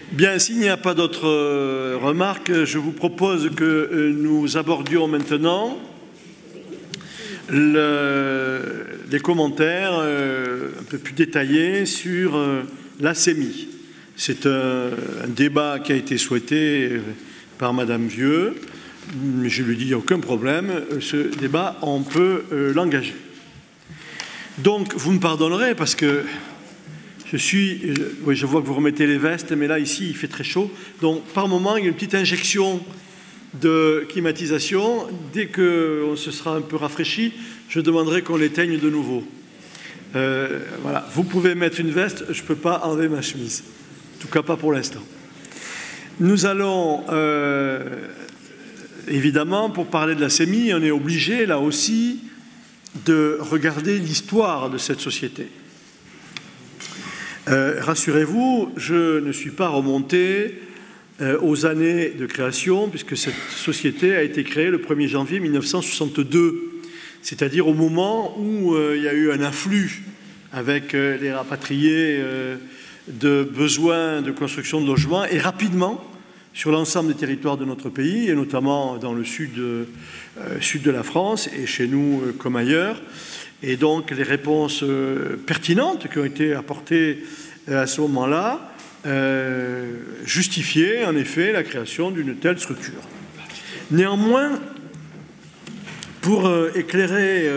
Bien, s'il n'y a pas d'autres remarques, je vous propose que nous abordions maintenant des commentaires un peu plus détaillés sur la CEMI. C'est un débat qui a été souhaité par Madame Vieux. Je lui dis, il n'y a aucun problème, ce débat, on peut l'engager. Donc, vous me pardonnerez parce que oui, je vois que vous remettez les vestes, mais là, ici, il fait très chaud. Donc, par moment, il y a une petite injection de climatisation. Dès qu'on se sera un peu rafraîchi, je demanderai qu'on l'éteigne de nouveau. Voilà. Vous pouvez mettre une veste, je ne peux pas enlever ma chemise. En tout cas, pas pour l'instant. Nous allons, évidemment, pour parler de la CEMI, on est obligé, là aussi, de regarder l'histoire de cette société. Rassurez-vous, je ne suis pas remonté aux années de création, puisque cette société a été créée le 1er janvier 1962, c'est-à-dire au moment où il y a eu un afflux avec les rapatriés de besoins de construction de logements, et rapidement, sur l'ensemble des territoires de notre pays, et notamment dans le sud de la France, et chez nous comme ailleurs. Et donc les réponses pertinentes qui ont été apportées à ce moment-là justifiaient en effet la création d'une telle structure. Néanmoins, pour éclairer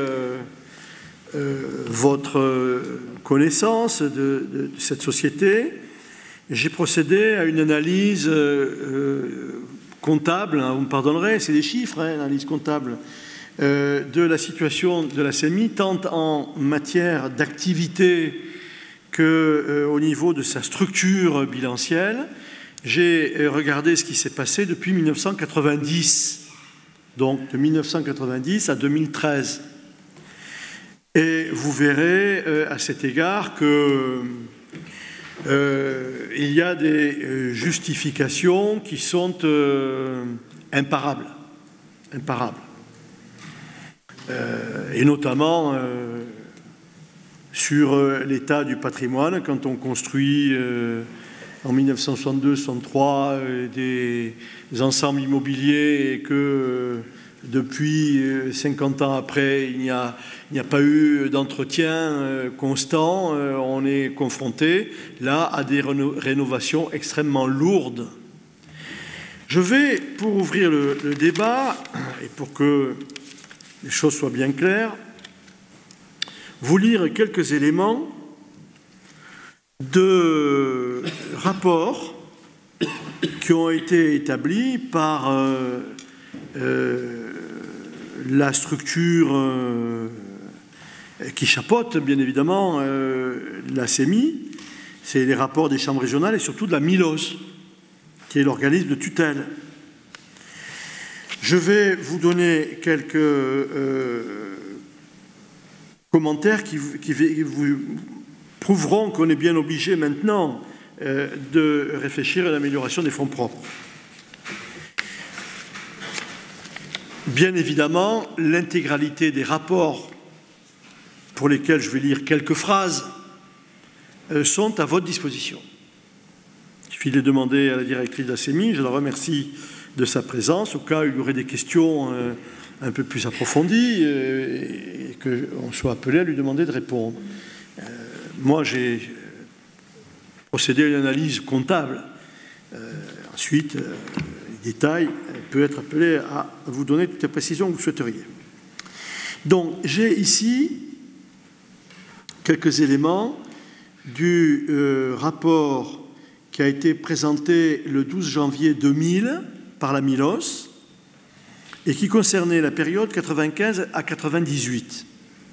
votre connaissance de cette société, j'ai procédé à une analyse comptable, hein, vous me pardonnerez, c'est des chiffres, hein, l'analyse comptable, de la situation de la CEMI, tant en matière d'activité qu'au niveau de sa structure bilancielle. J'ai regardé ce qui s'est passé depuis 1990, donc de 1990 à 2013. Et vous verrez à cet égard que il y a des justifications qui sont imparables. Et notamment sur l'état du patrimoine, quand on construit en 1962-63 des ensembles immobiliers et que depuis 50 ans après, il n'y a pas eu d'entretien constant, on est confronté là à des rénovations extrêmement lourdes. Je vais, pour ouvrir le débat et pour que les choses soient bien claires, vous lire quelques éléments de rapports qui ont été établis par la structure qui chapeaute, bien évidemment, la CEMI. C'est les rapports des chambres régionales et surtout de la MILOS, qui est l'organisme de tutelle. Je vais vous donner quelques commentaires qui vous prouveront qu'on est bien obligé maintenant de réfléchir à l'amélioration des fonds propres. Bien évidemment, l'intégralité des rapports, pour lesquels je vais lire quelques phrases, sont à votre disposition. Il suffit de les demander à la directrice de la CEMI, je la remercie de sa présence, au cas où il y aurait des questions un peu plus approfondies et qu'on soit appelé à lui demander de répondre. Moi, j'ai procédé à une analyse comptable. Ensuite, les détails, elle peut être appelée à vous donner toutes les précisions que vous souhaiteriez. Donc, j'ai ici quelques éléments du rapport qui a été présenté le 12 janvier 2000 par la MILOS et qui concernait la période 95 à 98.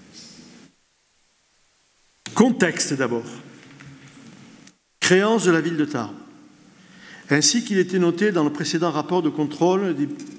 Contexte d'abord. Créance de la ville de Tarbes, ainsi qu'il était noté dans le précédent rapport de contrôle,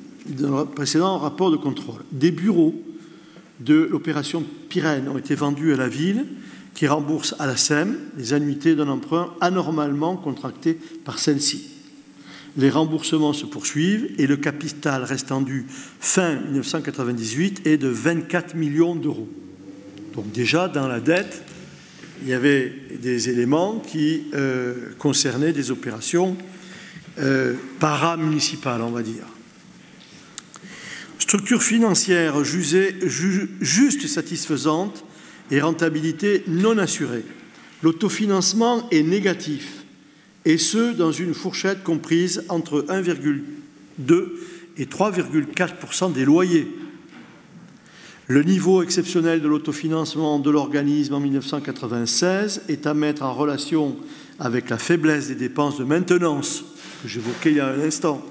des bureaux de l'opération Pyrène ont été vendus à la ville qui rembourse à la SEM les annuités d'un emprunt anormalement contracté par celle-ci. Les remboursements se poursuivent et le capital restant dû fin 1998 est de 24 millions d'euros. Donc déjà, dans la dette, il y avait des éléments qui concernaient des opérations paramunicipales, on va dire. Structure financière juste satisfaisante et rentabilité non assurée. L'autofinancement est négatif, et ce, dans une fourchette comprise entre 1,2 et 3,4% des loyers. Le niveau exceptionnel de l'autofinancement de l'organisme en 1996 est à mettre en relation avec la faiblesse des dépenses de maintenance que j'évoquais il y a un instant.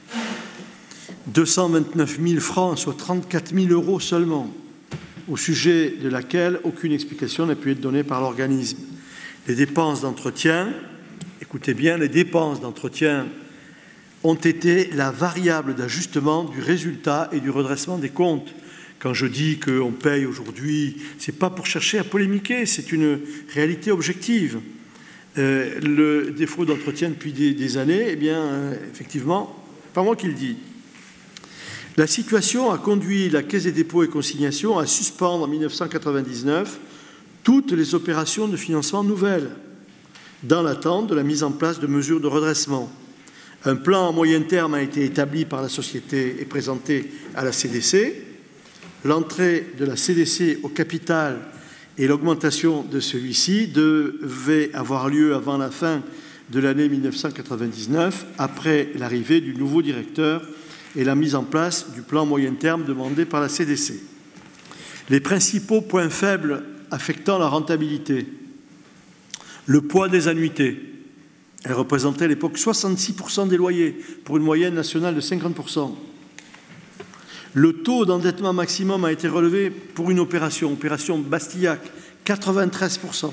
229 000 francs, soit 34 000 € seulement, au sujet de laquelle aucune explication n'a pu être donnée par l'organisme. Les dépenses d'entretien, écoutez bien, les dépenses d'entretien ont été la variable d'ajustement du résultat et du redressement des comptes. Quand je dis qu'on paye aujourd'hui, ce n'est pas pour chercher à polémiquer, c'est une réalité objective. Le défaut d'entretien depuis des années, eh bien, effectivement, pas moi qui le dis. La situation a conduit la Caisse des dépôts et consignations à suspendre en 1999 toutes les opérations de financement nouvelles, dans l'attente de la mise en place de mesures de redressement. Un plan à moyen terme a été établi par la société et présenté à la CDC. L'entrée de la CDC au capital et l'augmentation de celui-ci devaient avoir lieu avant la fin de l'année 1999, après l'arrivée du nouveau directeur et la mise en place du plan moyen terme demandé par la CDC. Les principaux points faibles affectant la rentabilité. Le poids des annuités. Elle représentait à l'époque 66% des loyers, pour une moyenne nationale de 50%. Le taux d'endettement maximum a été relevé pour une opération Bastillac, 93%.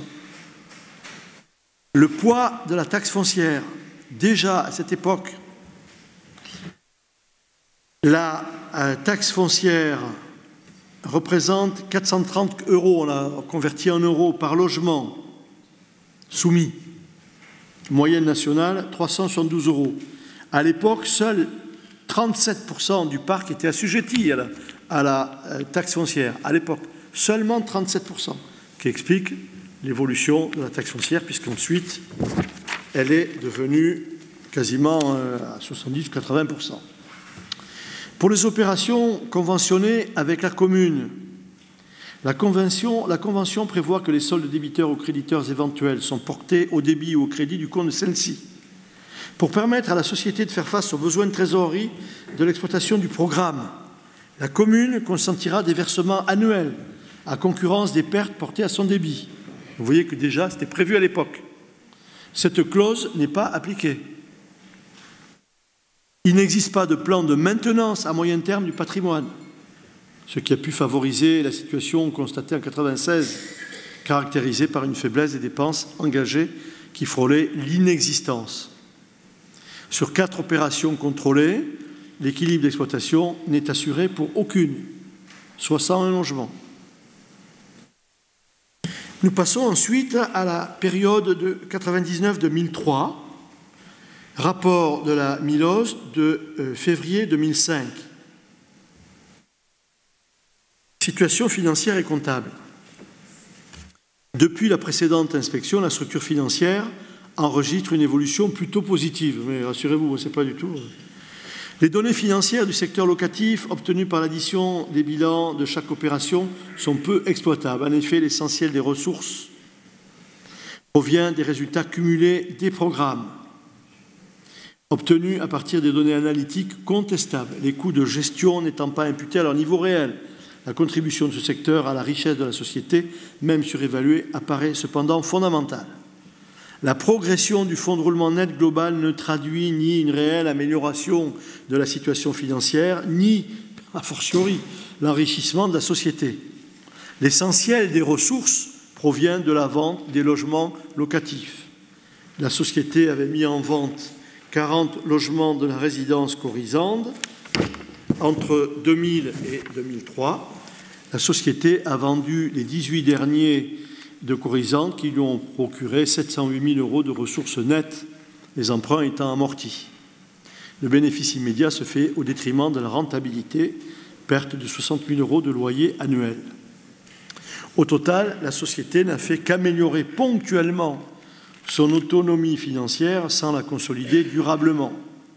Le poids de la taxe foncière, déjà à cette époque, la taxe foncière représente 430 €, on l'a converti en euros par logement soumis. Moyenne nationale, 372 €. À l'époque, seuls 37% du parc était assujetti à la taxe foncière. À l'époque, seulement 37%, qui explique l'évolution de la taxe foncière, puisqu'ensuite, elle est devenue quasiment à 70 ou 80%. Pour les opérations conventionnées avec la commune, la convention prévoit que les soldes débiteurs ou créditeurs éventuels sont portés au débit ou au crédit du compte de celle-ci. Pour permettre à la société de faire face aux besoins de trésorerie de l'exploitation du programme, la commune consentira des versements annuels à concurrence des pertes portées à son débit. Vous voyez que déjà, c'était prévu à l'époque. Cette clause n'est pas appliquée. Il n'existe pas de plan de maintenance à moyen terme du patrimoine, ce qui a pu favoriser la situation constatée en 1996, caractérisée par une faiblesse des dépenses engagées qui frôlait l'inexistence. Sur 4 opérations contrôlées, l'équilibre d'exploitation n'est assuré pour aucune, soit 101 logements. Nous passons ensuite à la période de 1999-2003, rapport de la MILOS de février 2005. Situation financière et comptable. Depuis la précédente inspection, la structure financière enregistre une évolution plutôt positive. Mais rassurez-vous, ce n'est pas du tout. Les données financières du secteur locatif obtenues par l'addition des bilans de chaque opération sont peu exploitables. En effet, l'essentiel des ressources provient des résultats cumulés des programmes obtenus à partir des données analytiques contestables, les coûts de gestion n'étant pas imputés à leur niveau réel. La contribution de ce secteur à la richesse de la société, même surévaluée, apparaît cependant fondamentale. La progression du fonds de roulement net global ne traduit ni une réelle amélioration de la situation financière, ni, a fortiori, l'enrichissement de la société. L'essentiel des ressources provient de la vente des logements locatifs. La société avait mis en vente 40 logements de la résidence Corisande entre 2000 et 2003. La société a vendu les 18 derniers de Corisande qui lui ont procuré 708 000 € de ressources nettes, les emprunts étant amortis. Le bénéfice immédiat se fait au détriment de la rentabilité, perte de 60 000 € de loyer annuel. Au total, la société n'a fait qu'améliorer ponctuellement son autonomie financière sans la consolider durablement.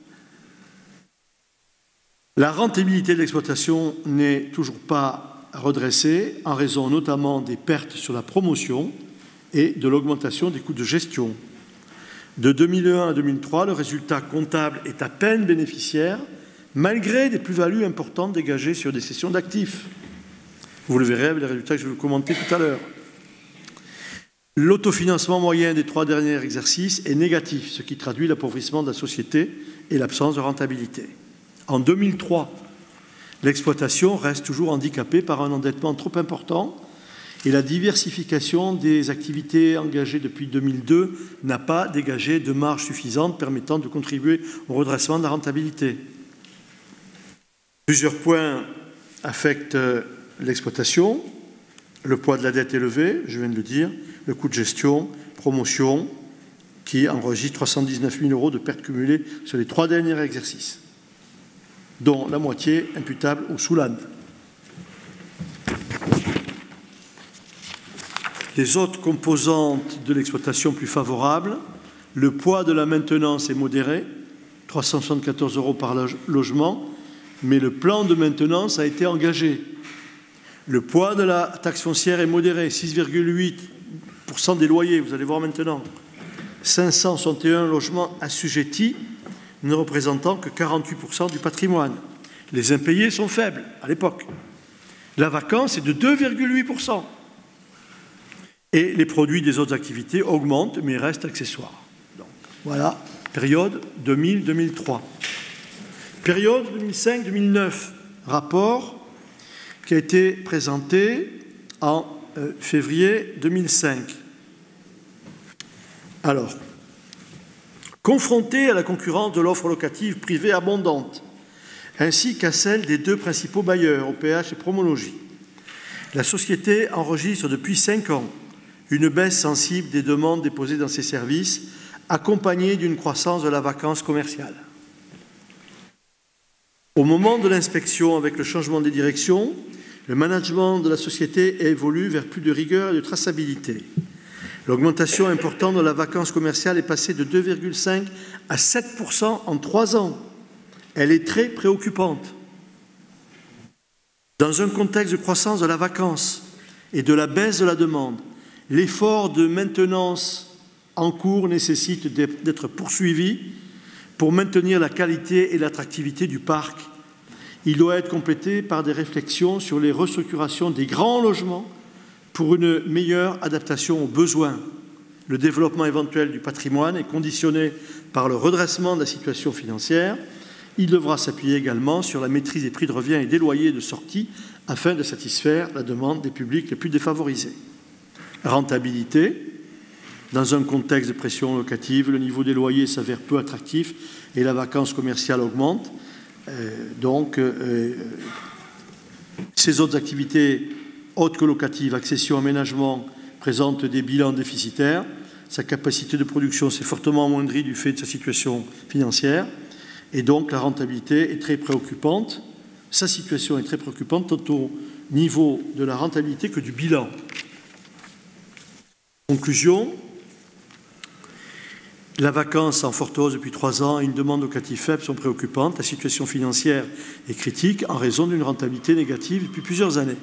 La rentabilité de l'exploitation n'est toujours pas redressée en raison notamment des pertes sur la promotion et de l'augmentation des coûts de gestion. De 2001 à 2003, le résultat comptable est à peine bénéficiaire, malgré des plus-values importantes dégagées sur des cessions d'actifs. Vous le verrez avec les résultats que je vais vous commenter tout à l'heure. L'autofinancement moyen des 3 derniers exercices est négatif, ce qui traduit l'appauvrissement de la société et l'absence de rentabilité. En 2003, l'exploitation reste toujours handicapée par un endettement trop important et la diversification des activités engagées depuis 2002 n'a pas dégagé de marge suffisante permettant de contribuer au redressement de la rentabilité. Plusieurs points affectent l'exploitation. Le poids de la dette élevé, je viens de le dire, le coût de gestion, promotion, qui enregistre 319 000 € de pertes cumulées sur les 3 derniers exercices, dont la moitié imputable au Soulan. Les autres composantes de l'exploitation plus favorables, le poids de la maintenance est modéré, 374 € par logement, mais le plan de maintenance a été engagé. Le poids de la taxe foncière est modéré, 6,8% des loyers, vous allez voir maintenant. 561 logements assujettis, ne représentant que 48% du patrimoine. Les impayés sont faibles à l'époque. La vacance est de 2,8%. Et les produits des autres activités augmentent, mais restent accessoires. Donc, voilà, période 2000-2003. Période 2005-2009, rapport qui a été présenté en février 2005. Alors, confronté à la concurrence de l'offre locative privée abondante, ainsi qu'à celle des 2 principaux bailleurs, OPH et Promologie, la société enregistre depuis 5 ans une baisse sensible des demandes déposées dans ses services, accompagnée d'une croissance de la vacance commerciale. Au moment de l'inspection, avec le changement des directions, le management de la société évolue vers plus de rigueur et de traçabilité. L'augmentation importante de la vacance commerciale est passée de 2,5 à 7% en 3 ans. Elle est très préoccupante. Dans un contexte de croissance de la vacance et de la baisse de la demande, l'effort de maintenance en cours nécessite d'être poursuivi pour maintenir la qualité et l'attractivité du parc. Il doit être complété par des réflexions sur les restructurations des grands logements pour une meilleure adaptation aux besoins. Le développement éventuel du patrimoine est conditionné par le redressement de la situation financière. Il devra s'appuyer également sur la maîtrise des prix de revient et des loyers de sortie afin de satisfaire la demande des publics les plus défavorisés. Rentabilité. Dans un contexte de pression locative, le niveau des loyers s'avère peu attractif et la vacance commerciale augmente. Ces autres activités, autres que locatives, accession, aménagement, présentent des bilans déficitaires. Sa capacité de production s'est fortement amoindrie du fait de sa situation financière. Et donc, la rentabilité est très préoccupante. Sa situation est très préoccupante tant au niveau de la rentabilité que du bilan. Conclusion, la vacance en forte hausse depuis 3 ans et une demande locative faible sont préoccupantes. La situation financière est critique en raison d'une rentabilité négative depuis plusieurs années.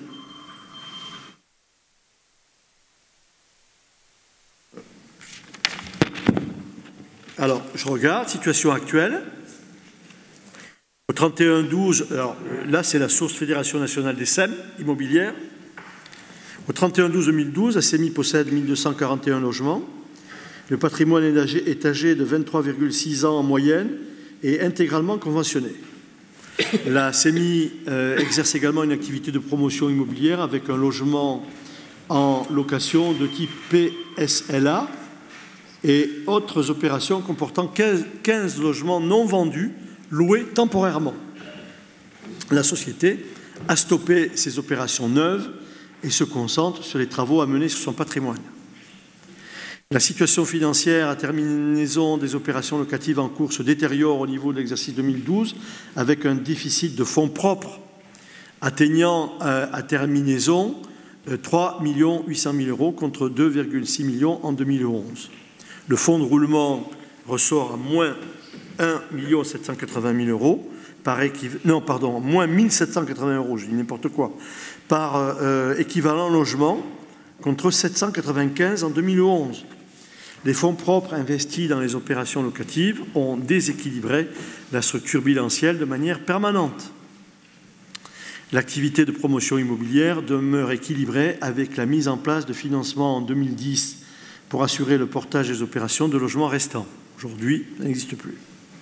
Alors, je regarde, situation actuelle. Au 31-12, alors là c'est la source Fédération nationale des SEM immobilières. Au 31-12-2012, la CEMI possède 1241 logements. Le patrimoine est âgé de 23,6 ans en moyenne et intégralement conventionné. La CEMI exerce également une activité de promotion immobilière avec un logement en location de type PSLA et autres opérations comportant 15 logements non vendus loués temporairement. La société a stoppé ses opérations neuves et se concentre sur les travaux à mener sur son patrimoine. La situation financière à terminaison des opérations locatives en cours se détériore au niveau de l'exercice 2012 avec un déficit de fonds propres atteignant à terminaison 3 800 000 euros contre 2,6 millions en 2011. Le fonds de roulement ressort à moins 1 780 000 euros, moins 1 780 euros, je dis n'importe quoi, par équivalent logement contre 795 en 2011. Les fonds propres investis dans les opérations locatives ont déséquilibré la structure bilancielle de manière permanente. L'activité de promotion immobilière demeure équilibrée avec la mise en place de financements en 2010 pour assurer le portage des opérations de logement restants. Aujourd'hui, ça n'existe plus.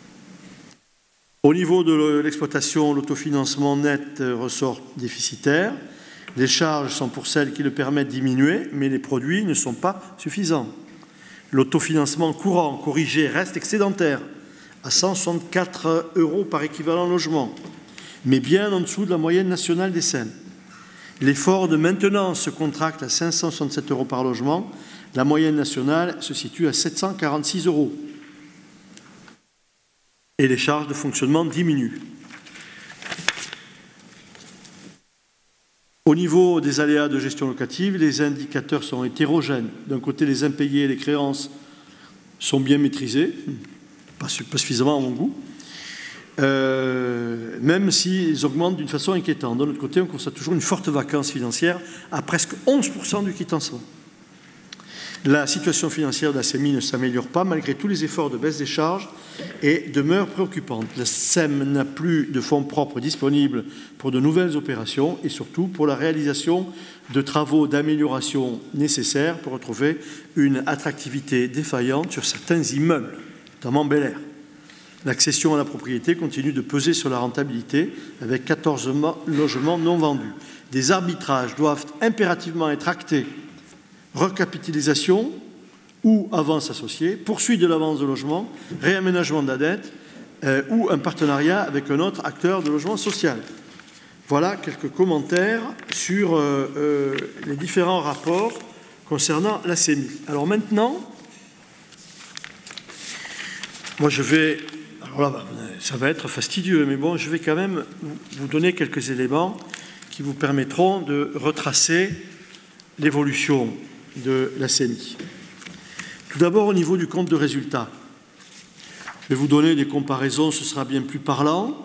Au niveau de l'exploitation, l'autofinancement net ressort déficitaire. Les charges sont pour celles qui le permettent diminuer, mais les produits ne sont pas suffisants. L'autofinancement courant corrigé reste excédentaire à 164 euros par équivalent logement, mais bien en dessous de la moyenne nationale des SEM. L'effort de maintenance se contracte à 567 euros par logement. La moyenne nationale se situe à 746 euros. Et les charges de fonctionnement diminuent. Au niveau des aléas de gestion locative, les indicateurs sont hétérogènes. D'un côté, les impayés et les créances sont bien maîtrisés, pas suffisamment à mon goût, même s'ils augmentent d'une façon inquiétante. De l'autre côté, on constate toujours une forte vacance financière à presque 11% du quittancement. La situation financière de la CEMI ne s'améliore pas malgré tous les efforts de baisse des charges et demeure préoccupante. La SEM n'a plus de fonds propres disponibles pour de nouvelles opérations et surtout pour la réalisation de travaux d'amélioration nécessaires pour retrouver une attractivité défaillante sur certains immeubles, notamment Bel Air. L'accession à la propriété continue de peser sur la rentabilité avec 14 logements non vendus. Des arbitrages doivent impérativement être actés. Recapitalisation ou avance associée, poursuite de l'avance de logement, réaménagement de la dette ou un partenariat avec un autre acteur de logement social. Voilà quelques commentaires sur les différents rapports concernant la CEMI. Alors maintenant, moi alors là, ça va être fastidieux, mais bon, je vais quand même vous donner quelques éléments qui vous permettront de retracer l'évolution de la CEMI. Tout d'abord, au niveau du compte de résultat, je vais vous donner des comparaisons, ce sera bien plus parlant.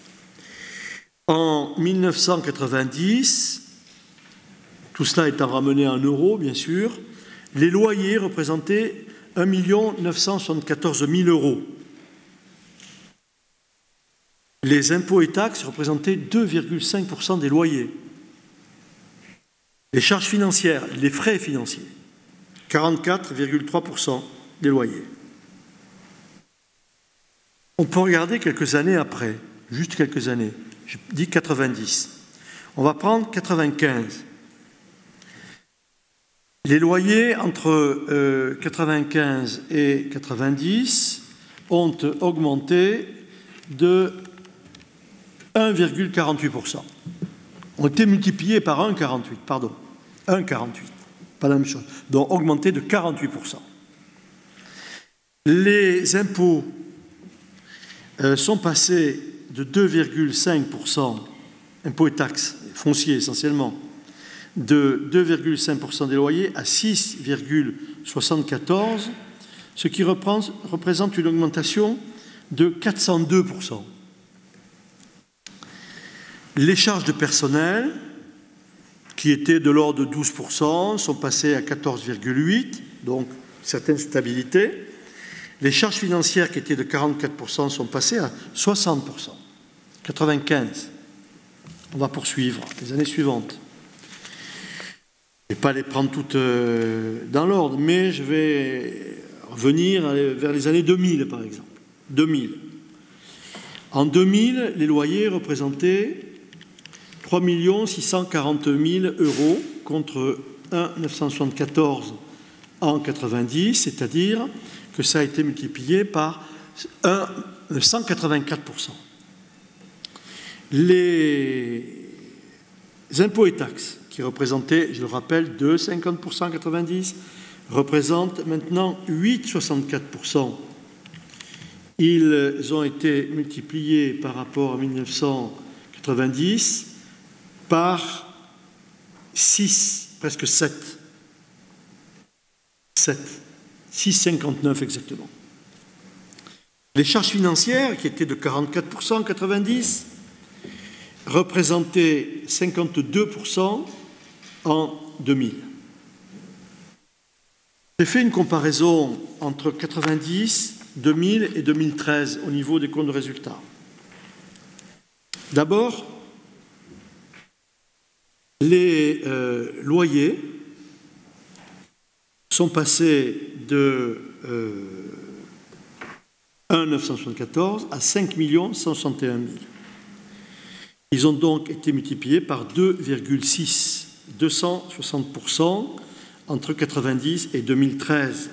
En 1990, tout cela étant ramené en euros, bien sûr, les loyers représentaient 1 974 000 euros. Les impôts et taxes représentaient 2,5% des loyers. Les charges financières, les frais financiers, 44,3% des loyers. On peut regarder quelques années après, juste quelques années. Je dis 90. On va prendre 95. Les loyers entre 95 et 90 ont augmenté de 1,48%. Ont été multipliés par 1,48, pardon. 1,48, pas la même chose. Donc augmenté de 48%. Les impôts sont passés de 2,5%, impôts et taxes, fonciers essentiellement, de 2,5% des loyers à 6,74%, ce qui représente une augmentation de 402%. Les charges de personnel, qui étaient de l'ordre de 12%, sont passées à 14,8%, donc certaine stabilité. Les charges financières, qui étaient de 44%, sont passées à 60%, 95%. On va poursuivre les années suivantes. Je ne vais pas les prendre toutes dans l'ordre, mais je vais revenir vers les années 2000, par exemple. 2000. En 2000, les loyers représentaient 3 640 000 euros contre 1 974 en 90, c'est-à-dire que ça a été multiplié par 184%. Les impôts et taxes, qui représentaient, je le rappelle, 2,50% en 90, représentent maintenant 8,64%. Ils ont été multipliés par rapport à 1990 par 6 presque 7. 6,59 exactement. Les charges financières, qui étaient de 44% en 90, représentaient 52% en 2000. J'ai fait une comparaison entre 90, 2000 et 2013 au niveau des comptes de résultats. D'abord, les loyers sont passés de 1,974 à 5 161 000. Ils ont donc été multipliés par 2,6, 260% entre 90 et 2013.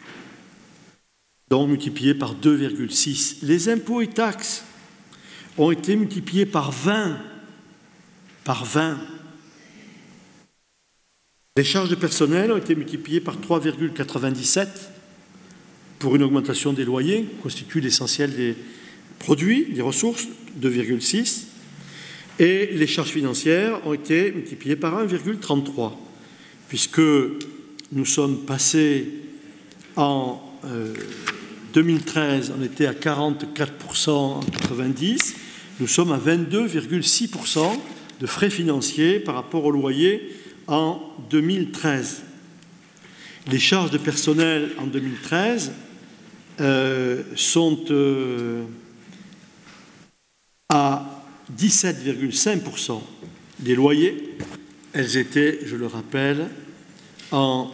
Donc multipliés par 2,6. Les impôts et taxes ont été multipliés par 20. Par 20. Les charges de personnel ont été multipliées par 3,97 pour une augmentation des loyers, qui constitue l'essentiel des produits, des ressources, 2,6. Et les charges financières ont été multipliées par 1,33, puisque nous sommes passés en 2013, on était à 44% en 90, nous sommes à 22,6% de frais financiers par rapport au loyer en 2013. Les charges de personnel en 2013 sont à 17,5% des loyers. Elles étaient, je le rappelle, en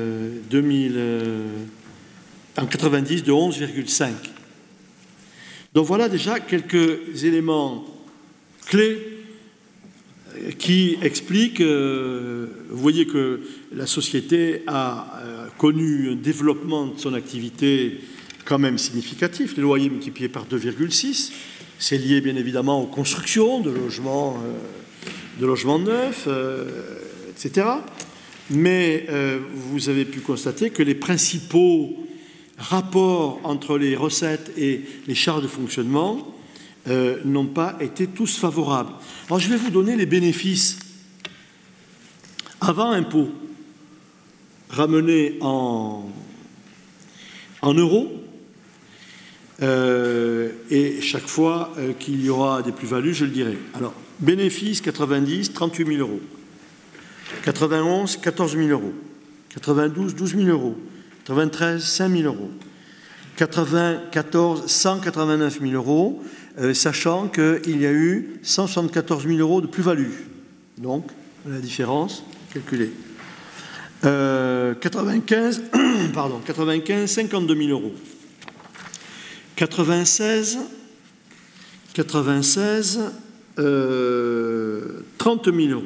90 de 11,5. Donc voilà déjà quelques éléments clés qui expliquent, vous voyez que la société a connu un développement de son activité quand même significatif. Les loyers multipliés par 2,6, c'est lié bien évidemment aux constructions de logements neufs, etc. Mais vous avez pu constater que les principaux rapports entre les recettes et les charges de fonctionnement n'ont pas été tous favorables. Alors je vais vous donner les bénéfices avant impôt, ramenés en euros, et chaque fois qu'il y aura des plus-values, je le dirai. Alors, bénéfices 90, 38 000 euros. 91, 14 000 euros. 92, 12 000 euros. 93, 5 000 euros. 94, 189 000 euros, sachant qu'il y a eu 174 000 euros de plus-value. Donc, la différence calculée. 95, 52 000 euros. 96, 30 000 euros.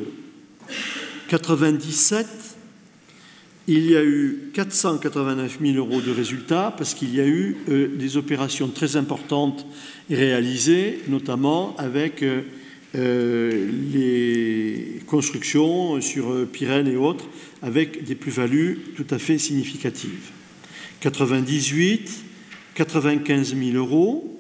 97, il y a eu 489 000 euros de résultats parce qu'il y a eu des opérations très importantes réalisées, notamment avec les constructions sur Pyrène et autres, avec des plus-values tout à fait significatives. 98, 95 000 euros,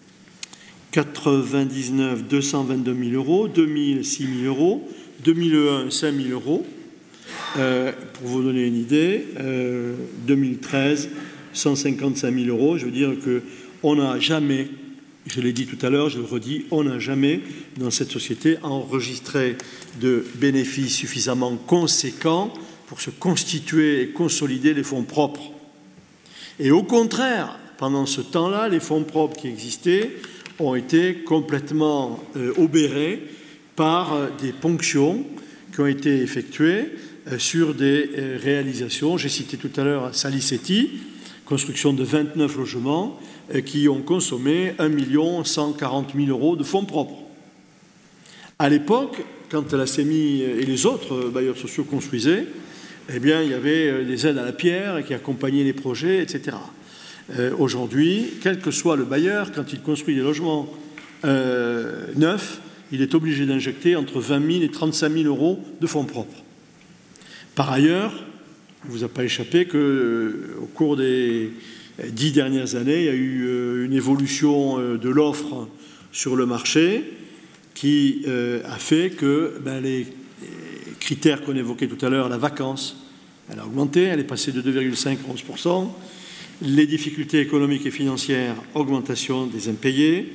99, 222 000 euros, 2000, 6 000 euros, 2001, 5 000 euros. Pour vous donner une idée, 2013, 155 000 euros. Je veux dire qu'on n'a jamais, je l'ai dit tout à l'heure, je le redis, on n'a jamais dans cette société enregistré de bénéfices suffisamment conséquents pour se constituer et consolider les fonds propres. Et au contraire, pendant ce temps-là, les fonds propres qui existaient ont été complètement obérés par des ponctions qui ont été effectuées sur des réalisations. J'ai cité tout à l'heure Salicetti, construction de 29 logements qui ont consommé 1 140 000 euros de fonds propres. À l'époque, quand la CEMI et les autres bailleurs sociaux construisaient, eh bien, il y avait des aides à la pierre qui accompagnaient les projets, etc. Aujourd'hui, quel que soit le bailleur, quand il construit des logements neufs, il est obligé d'injecter entre 20 000 et 35 000 euros de fonds propres. Par ailleurs, il ne vous a pas échappé qu'au cours des 10 dernières années, il y a eu une évolution de l'offre sur le marché qui a fait que les critère qu'on évoquait tout à l'heure, la vacance, elle a augmenté, elle est passée de 2,5 à 11%. Les difficultés économiques et financières, augmentation des impayés,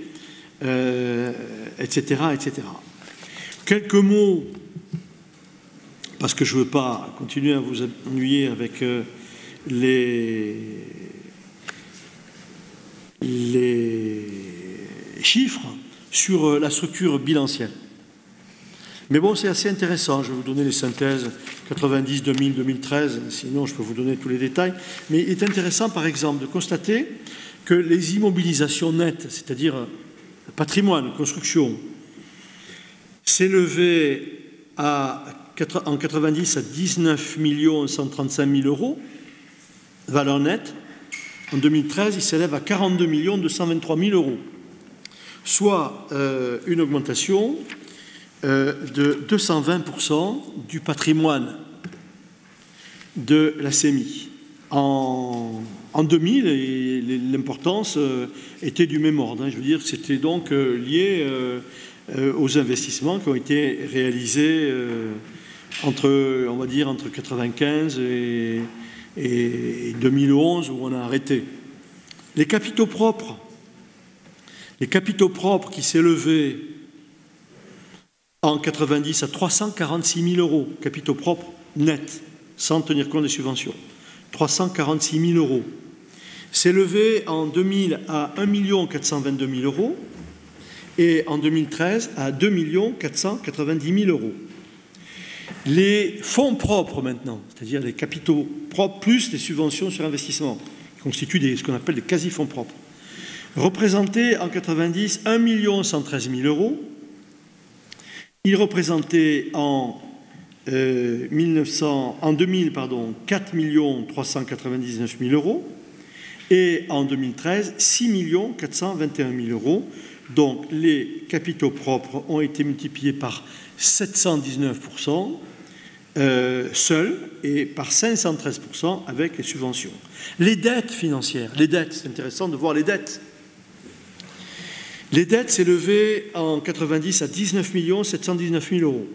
etc., etc. Quelques mots, parce que je ne veux pas continuer à vous ennuyer avec les chiffres sur la structure bilancielle. Mais bon, c'est assez intéressant. Je vais vous donner les synthèses 90, 2000, 2013. Sinon, je peux vous donner tous les détails. Mais il est intéressant, par exemple, de constater que les immobilisations nettes, c'est-à-dire le patrimoine, la construction, s'élevaient en 90 à 19 135 000 euros, valeur nette. En 2013, il s'élève à 42 223 000 euros, soit une augmentation de 220% du patrimoine de la CEMI. En 2000, l'importance était du même ordre. Je veux dire, c'était donc lié aux investissements qui ont été réalisés entre 95 et 2011, où on a arrêté. Les capitaux propres qui s'élevaient en 90 à 346 000 euros, capitaux propres nets, sans tenir compte des subventions, 346 000 euros, s'élevaient en 2000 à 1 422 000 euros et en 2013 à 2 490 000 euros. Les fonds propres maintenant, c'est-à-dire les capitaux propres plus les subventions sur investissement, qui constituent ce qu'on appelle des quasi-fonds propres, représentaient en 90 1 113 000 euros. Ils représentaient en 2000 4 399 000 euros et en 2013 6 421 000 euros. Donc les capitaux propres ont été multipliés par 719% seuls et par 513% avec les subventions. Les dettes financières, c'est intéressant de voir les dettes. Les dettes s'élevaient en 90 à 19 719 000 euros.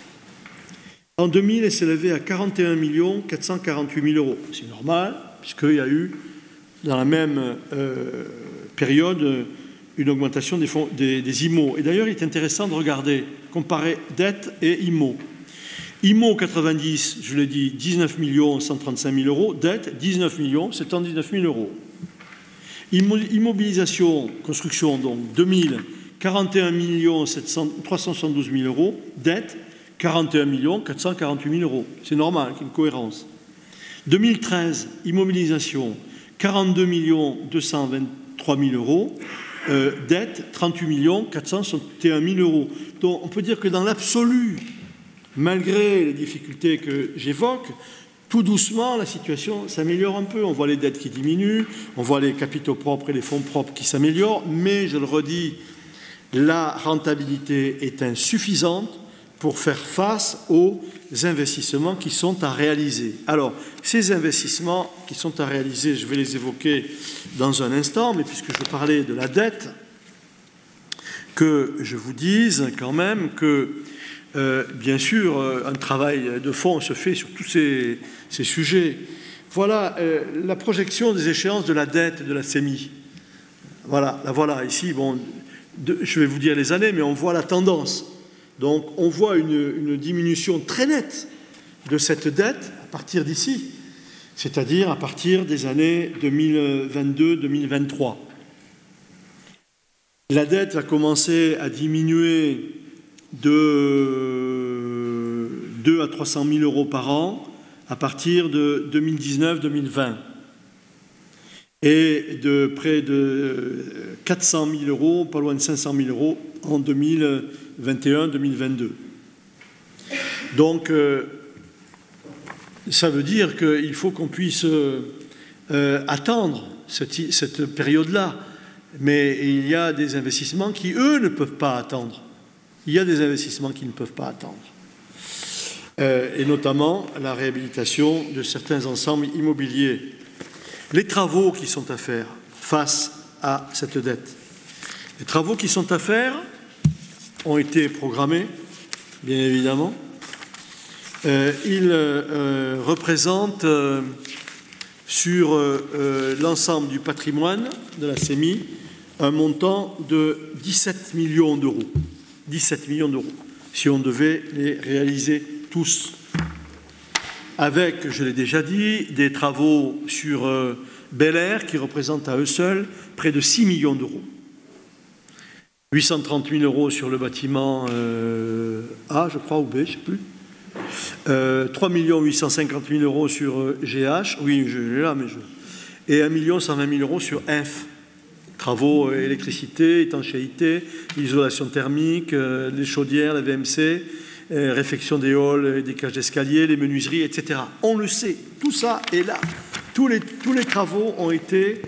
En 2000, elles s'élevaient à 41 448 000 euros. C'est normal, puisqu'il y a eu, dans la même période, une augmentation des IMO. Et d'ailleurs, il est intéressant de regarder, comparer dette et IMO. IMO 90, je l'ai dit, 19 135 000 euros. Dette, 19 719 000 euros. Immobilisation, construction, donc 2000, 41 372 000 euros. Dette, 41 448 000 euros. C'est normal, il y a une cohérence. 2013, immobilisation, 42 223 000 euros. Dette, 38 461 000 euros. Donc on peut dire que dans l'absolu, malgré les difficultés que j'évoque, tout doucement, la situation s'améliore un peu. On voit les dettes qui diminuent, on voit les capitaux propres et les fonds propres qui s'améliorent, mais, je le redis, la rentabilité est insuffisante pour faire face aux investissements qui sont à réaliser. Alors, ces investissements qui sont à réaliser, je vais les évoquer dans un instant, mais puisque je parlais de la dette, que je vous dise quand même que bien sûr, un travail de fond se fait sur tous ces sujets. Voilà la projection des échéances de la dette de la CEMI. Voilà, la voilà ici. Bon, je vais vous dire les années, mais on voit la tendance. Donc, on voit une diminution très nette de cette dette à partir d'ici, c'est-à-dire à partir des années 2022-2023. La dette va commencer à diminuer de 2 à 300 000 euros par an à partir de 2019-2020 et de près de 400 000 euros, pas loin de 500 000 euros en 2021-2022. Donc, ça veut dire qu'il faut qu'on puisse attendre cette période-là. Mais il y a des investissements qui, eux, ne peuvent pas attendre. Il y a des investissements qui ne peuvent pas attendre. Et notamment la réhabilitation de certains ensembles immobiliers. Les travaux qui sont à faire face à cette dette. Les travaux qui sont à faire ont été programmés, bien évidemment. Il représente sur l'ensemble du patrimoine de la CEMI un montant de 17 millions d'euros. 17 millions d'euros, si on devait les réaliser tous. Avec, je l'ai déjà dit, des travaux sur Bel Air qui représentent à eux seuls près de 6 millions d'euros. 830 000 euros sur le bâtiment A, je crois, ou B, je ne sais plus. 3 850 000 euros sur GH, oui, je l'ai là, mais et 1 120 000 euros sur F. Travaux, électricité, étanchéité, isolation thermique, les chaudières, la VMC, réfection des halls et des cages d'escalier, les menuiseries, etc. On le sait, tout ça est là. Tous les travaux ont été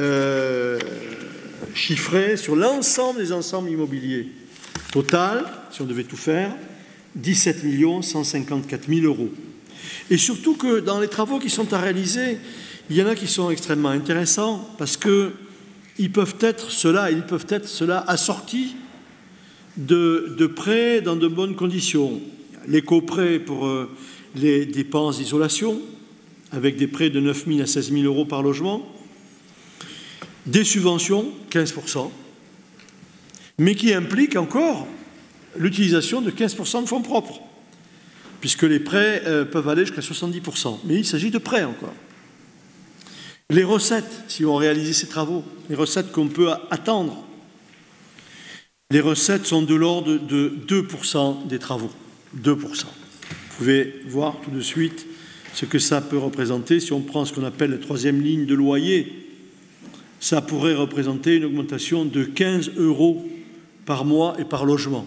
chiffrés sur l'ensemble des ensembles immobiliers. Total, si on devait tout faire, 17 154 000 euros. Et surtout que dans les travaux qui sont à réaliser, il y en a qui sont extrêmement intéressants parce qu'ils peuvent être cela assortis de prêts dans de bonnes conditions. L'éco-prêt pour les dépenses d'isolation, avec des prêts de 9 000 à 16 000 euros par logement, des subventions, 15%, mais qui impliquent encore l'utilisation de 15% de fonds propres, puisque les prêts peuvent aller jusqu'à 70%. Mais il s'agit de prêts encore. Les recettes, si on réalisait ces travaux, les recettes qu'on peut attendre, les recettes sont de l'ordre de 2% des travaux. 2%. Vous pouvez voir tout de suite ce que ça peut représenter. Si on prend ce qu'on appelle la troisième ligne de loyer, ça pourrait représenter une augmentation de 15 euros par mois et par logement.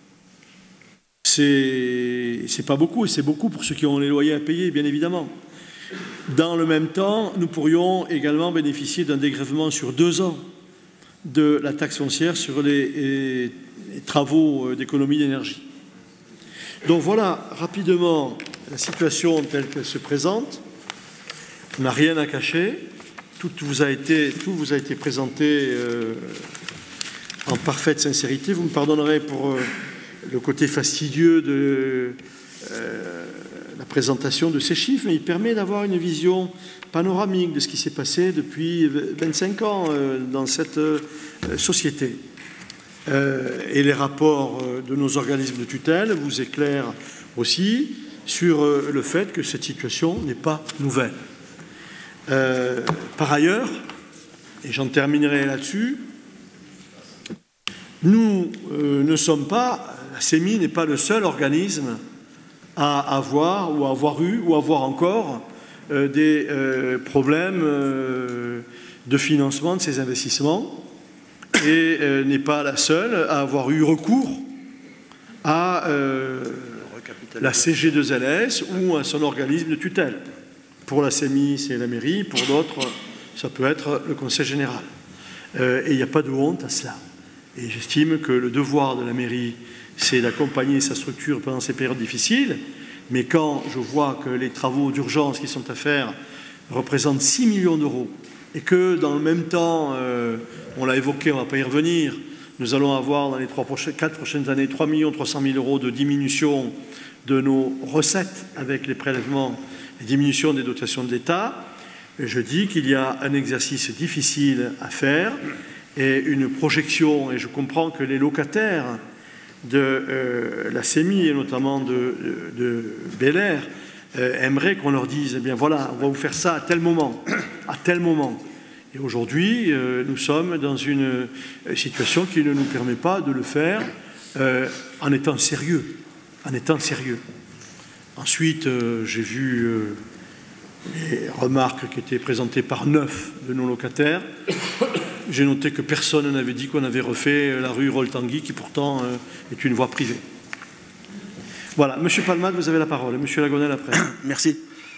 C'est pas beaucoup, et c'est beaucoup pour ceux qui ont les loyers à payer, bien évidemment. Dans le même temps, nous pourrions également bénéficier d'un dégrèvement sur 2 ans de la taxe foncière sur les travaux d'économie d'énergie. Donc voilà rapidement la situation telle qu'elle se présente. On n'a rien à cacher. Tout vous a été présenté en parfaite sincérité. Vous me pardonnerez pour le côté fastidieux de la présentation de ces chiffres, mais il permet d'avoir une vision panoramique de ce qui s'est passé depuis 25 ans dans cette société. Et les rapports de nos organismes de tutelle vous éclairent aussi sur le fait que cette situation n'est pas nouvelle. Par ailleurs, et j'en terminerai là-dessus, nous ne sommes pas, la CEMI n'est pas le seul organisme à avoir ou à avoir eu ou à avoir encore des problèmes de financement de ces investissements et n'est pas la seule à avoir eu recours à la CG2LS ou à son organisme de tutelle. Pour la CEMI, c'est la mairie, pour d'autres, ça peut être le Conseil général. Et il n'y a pas de honte à cela. Et j'estime que le devoir de la mairie, c'est d'accompagner sa structure pendant ces périodes difficiles. Mais quand je vois que les travaux d'urgence qui sont à faire représentent 6 millions d'euros et que dans le même temps, on l'a évoqué, on ne va pas y revenir, nous allons avoir dans les 4 prochaines années 3 300 000 euros de diminution de nos recettes avec les prélèvements et diminution des dotations de l'État, je dis qu'il y a un exercice difficile à faire et une projection, et je comprends que les locataires de la CEMI et notamment de Bel Air aimeraient qu'on leur dise, eh bien voilà, on va vous faire ça à tel moment, à tel moment. Et aujourd'hui, nous sommes dans une situation qui ne nous permet pas de le faire en étant sérieux, Ensuite, j'ai vu les remarques qui étaient présentées par 9 de nos locataires. J'ai noté que personne n'avait dit qu'on avait refait la rue Roll-Tanguy, qui pourtant est une voie privée. Voilà. Monsieur Palmade, vous avez la parole. Et Monsieur Lagonel après. Merci.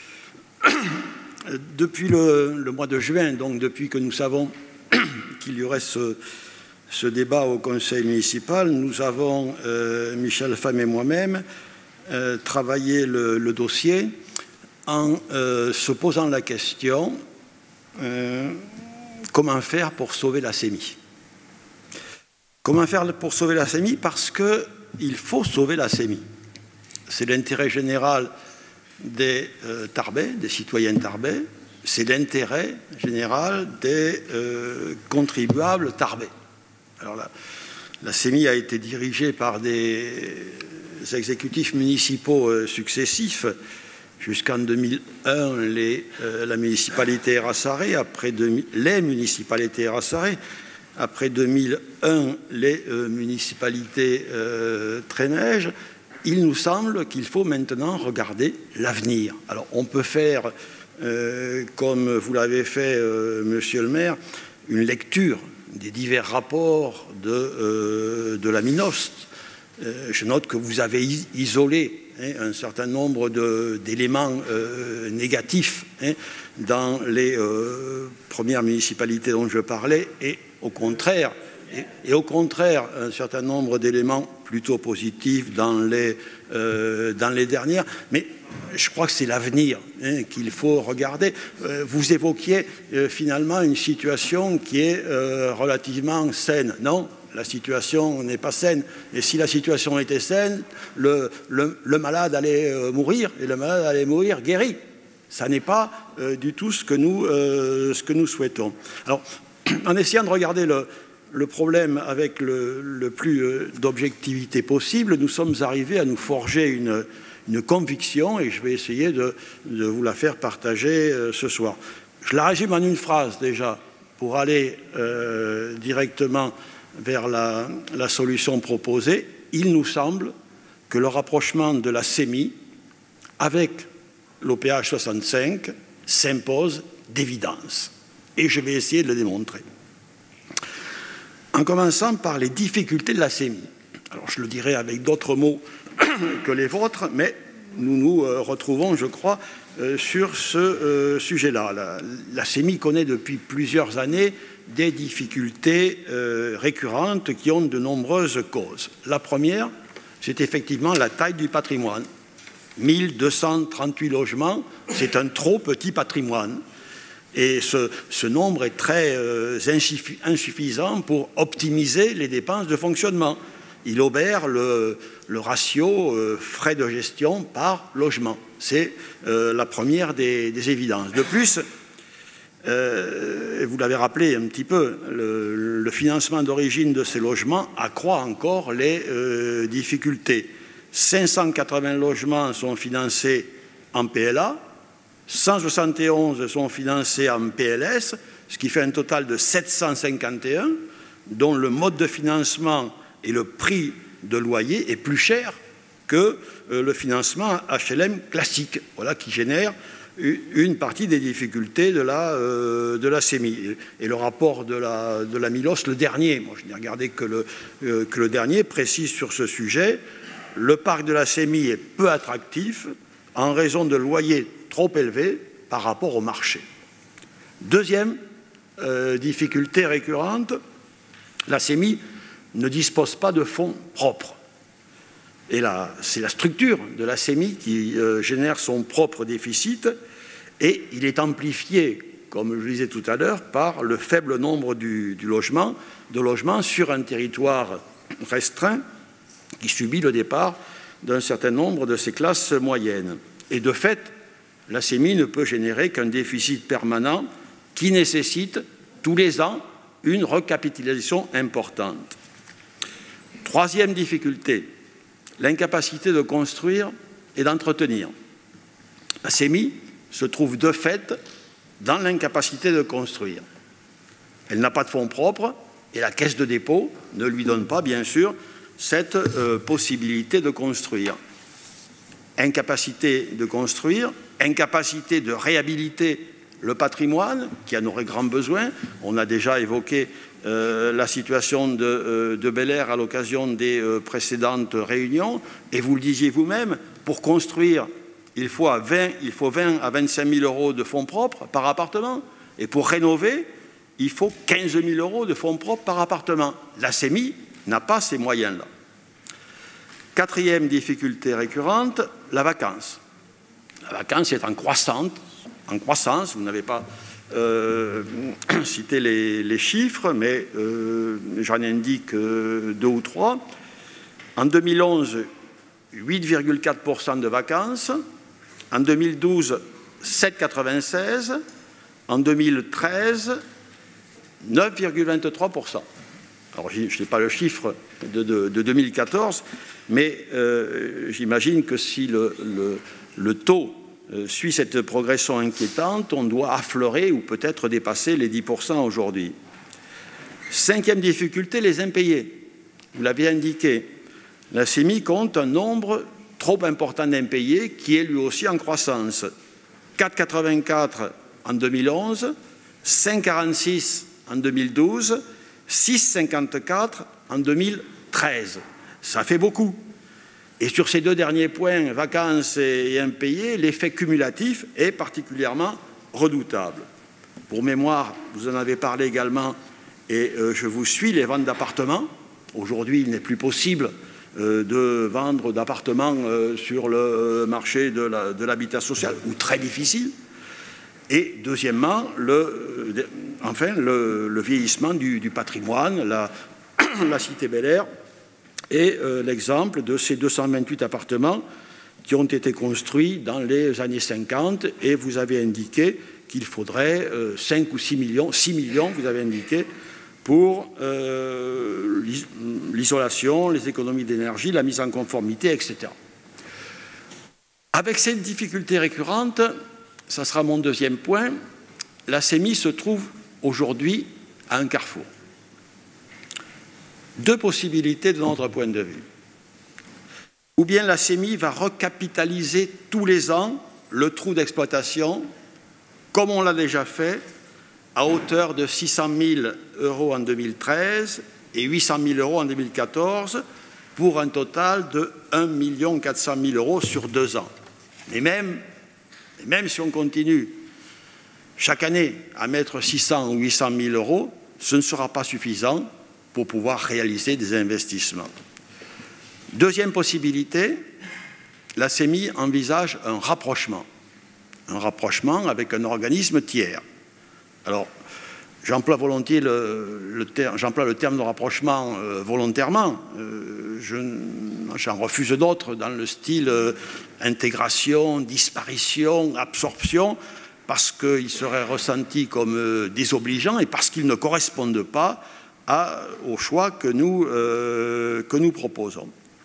Depuis le mois de juin, donc depuis que nous savons qu'il y aurait ce débat au conseil municipal, nous avons, Michel Femme et moi-même, travaillé le dossier en se posant la question comment faire pour sauver la CEMI. Comment faire pour sauver la CEMI? Parce qu'il faut sauver la CEMI. c'est l'intérêt général des Tarbais, des citoyens tarbais, c'est l'intérêt général des contribuables tarbais. Alors la CEMI a été dirigée par des exécutifs municipaux successifs. Jusqu'en 2001, la municipalité Errassaré, après les municipalités Errassaré, après 2001, les municipalités Tréneige. Il nous semble qu'il faut maintenant regarder l'avenir. Alors, on peut faire, comme vous l'avez fait, monsieur le maire, une lecture des divers rapports de la MINOST. Je note que vous avez isolé un certain nombre d'éléments négatifs dans les premières municipalités dont je parlais, et au contraire, un certain nombre d'éléments plutôt positifs dans les dernières. Mais je crois que c'est l'avenir qu'il faut regarder. Vous évoquiez finalement une situation qui est relativement saine. Non, la situation n'est pas saine. Et si la situation était saine, le malade allait mourir, et le malade allait mourir guéri. Ça n'est pas du tout ce que nous souhaitons. Alors, en essayant de regarder le problème avec le plus d'objectivité possible, nous sommes arrivés à nous forger une conviction, et je vais essayer de vous la faire partager ce soir. Je la résume en une phrase déjà, pour aller directement vers la solution proposée. Il nous semble que le rapprochement de la CEMI avec l'OPH 65 s'impose d'évidence. Et je vais essayer de le démontrer. En commençant par les difficultés de la CEMI. Alors je le dirai avec d'autres mots que les vôtres, mais nous nous retrouvons, je crois, sur ce sujet-là. La CEMI connaît depuis plusieurs années des difficultés récurrentes qui ont de nombreuses causes. La première, c'est effectivement la taille du patrimoine. 1238 logements, c'est un trop petit patrimoine. Et ce nombre est très insuffisant pour optimiser les dépenses de fonctionnement. Il obère le ratio frais de gestion par logement. C'est la première des évidences. De plus, vous l'avez rappelé un petit peu, le financement d'origine de ces logements accroît encore les difficultés. 580 logements sont financés en PLA, 171 sont financés en PLS, ce qui fait un total de 751, dont le mode de financement et le prix de loyer est plus cher que le financement HLM classique, voilà, qui génère une partie des difficultés de la CEMI. Et le rapport de la MILOS, le dernier, moi je n'ai regardé que le dernier, précise sur ce sujet: le parc de la CEMI est peu attractif en raison de loyers trop élevés par rapport au marché. Deuxième difficulté récurrente, la CEMI ne dispose pas de fonds propres. Et c'est la structure de la CEMI qui génère son propre déficit, et il est amplifié, comme je le disais tout à l'heure, par le faible nombre de logements sur un territoire restreint qui subit le départ d'un certain nombre de ces classes moyennes. Et de fait, la CEMI ne peut générer qu'un déficit permanent qui nécessite tous les ans une recapitalisation importante. Troisième difficulté, l'incapacité de construire et d'entretenir. La CEMI se trouve de fait dans l'incapacité de construire. Elle n'a pas de fonds propres et la caisse de dépôt ne lui donne pas, bien sûr, cette possibilité de construire. Incapacité de construire, incapacité de réhabiliter le patrimoine qui en aurait grand besoin. On a déjà évoqué la situation de Bel Air à l'occasion des précédentes réunions, et vous le disiez vous-même, pour construire, il faut 20 à 25 000 euros de fonds propres par appartement, et pour rénover, il faut 15 000 euros de fonds propres par appartement. La CEMI n'a pas ces moyens-là. Quatrième difficulté récurrente, la vacance. La vacance est en croissance, vous n'avez pas cité les chiffres, mais j'en indique deux ou trois. En 2011, 8,4% de vacances. En 2012, 7,96%. En 2013, 9,23%. Alors, je n'ai pas le chiffre de 2014, mais j'imagine que si le taux suit cette progression inquiétante, on doit affleurer ou peut-être dépasser les 10% aujourd'hui. Cinquième difficulté, les impayés. Vous l'avez indiqué, la CEMI compte un nombre trop important d'impayés qui est lui aussi en croissance. 4,84 en 2011, 5,46 en 2012, 6,54 en 2013. Ça fait beaucoup. Et sur ces deux derniers points, vacances et impayés, l'effet cumulatif est particulièrement redoutable. Pour mémoire, vous en avez parlé également, et je vous suis, les ventes d'appartements. Aujourd'hui, il n'est plus possible de vendre d'appartements sur le marché de l'habitat social, ou très difficile. Et deuxièmement, le vieillissement du patrimoine, la cité Bel-Air, et l'exemple de ces 228 appartements qui ont été construits dans les années 50, et vous avez indiqué qu'il faudrait 5 ou 6 millions, vous avez indiqué, pour l'isolation, les économies d'énergie, la mise en conformité, etc. Avec ces difficultés récurrentes, ça sera mon deuxième point, la CEMI se trouve aujourd'hui à un carrefour. Deux possibilités de notre point de vue. Ou bien la CEMI va recapitaliser tous les ans le trou d'exploitation, comme on l'a déjà fait, à hauteur de 600 000 € en 2013 et 800 000 € en 2014, pour un total de 1 400 000 € sur 2 ans. Et même si on continue chaque année à mettre 600 ou 800 000 €, ce ne sera pas suffisant pour pouvoir réaliser des investissements. Deuxième possibilité, la CEMI envisage un rapprochement avec un organisme tiers. Alors, j'emploie volontiers le terme de rapprochement volontairement. J'en refuse d'autres dans le style intégration, disparition, absorption, parce qu'ils seraient ressentis comme désobligeants et parce qu'ils ne correspondent pas au choix que nous proposons.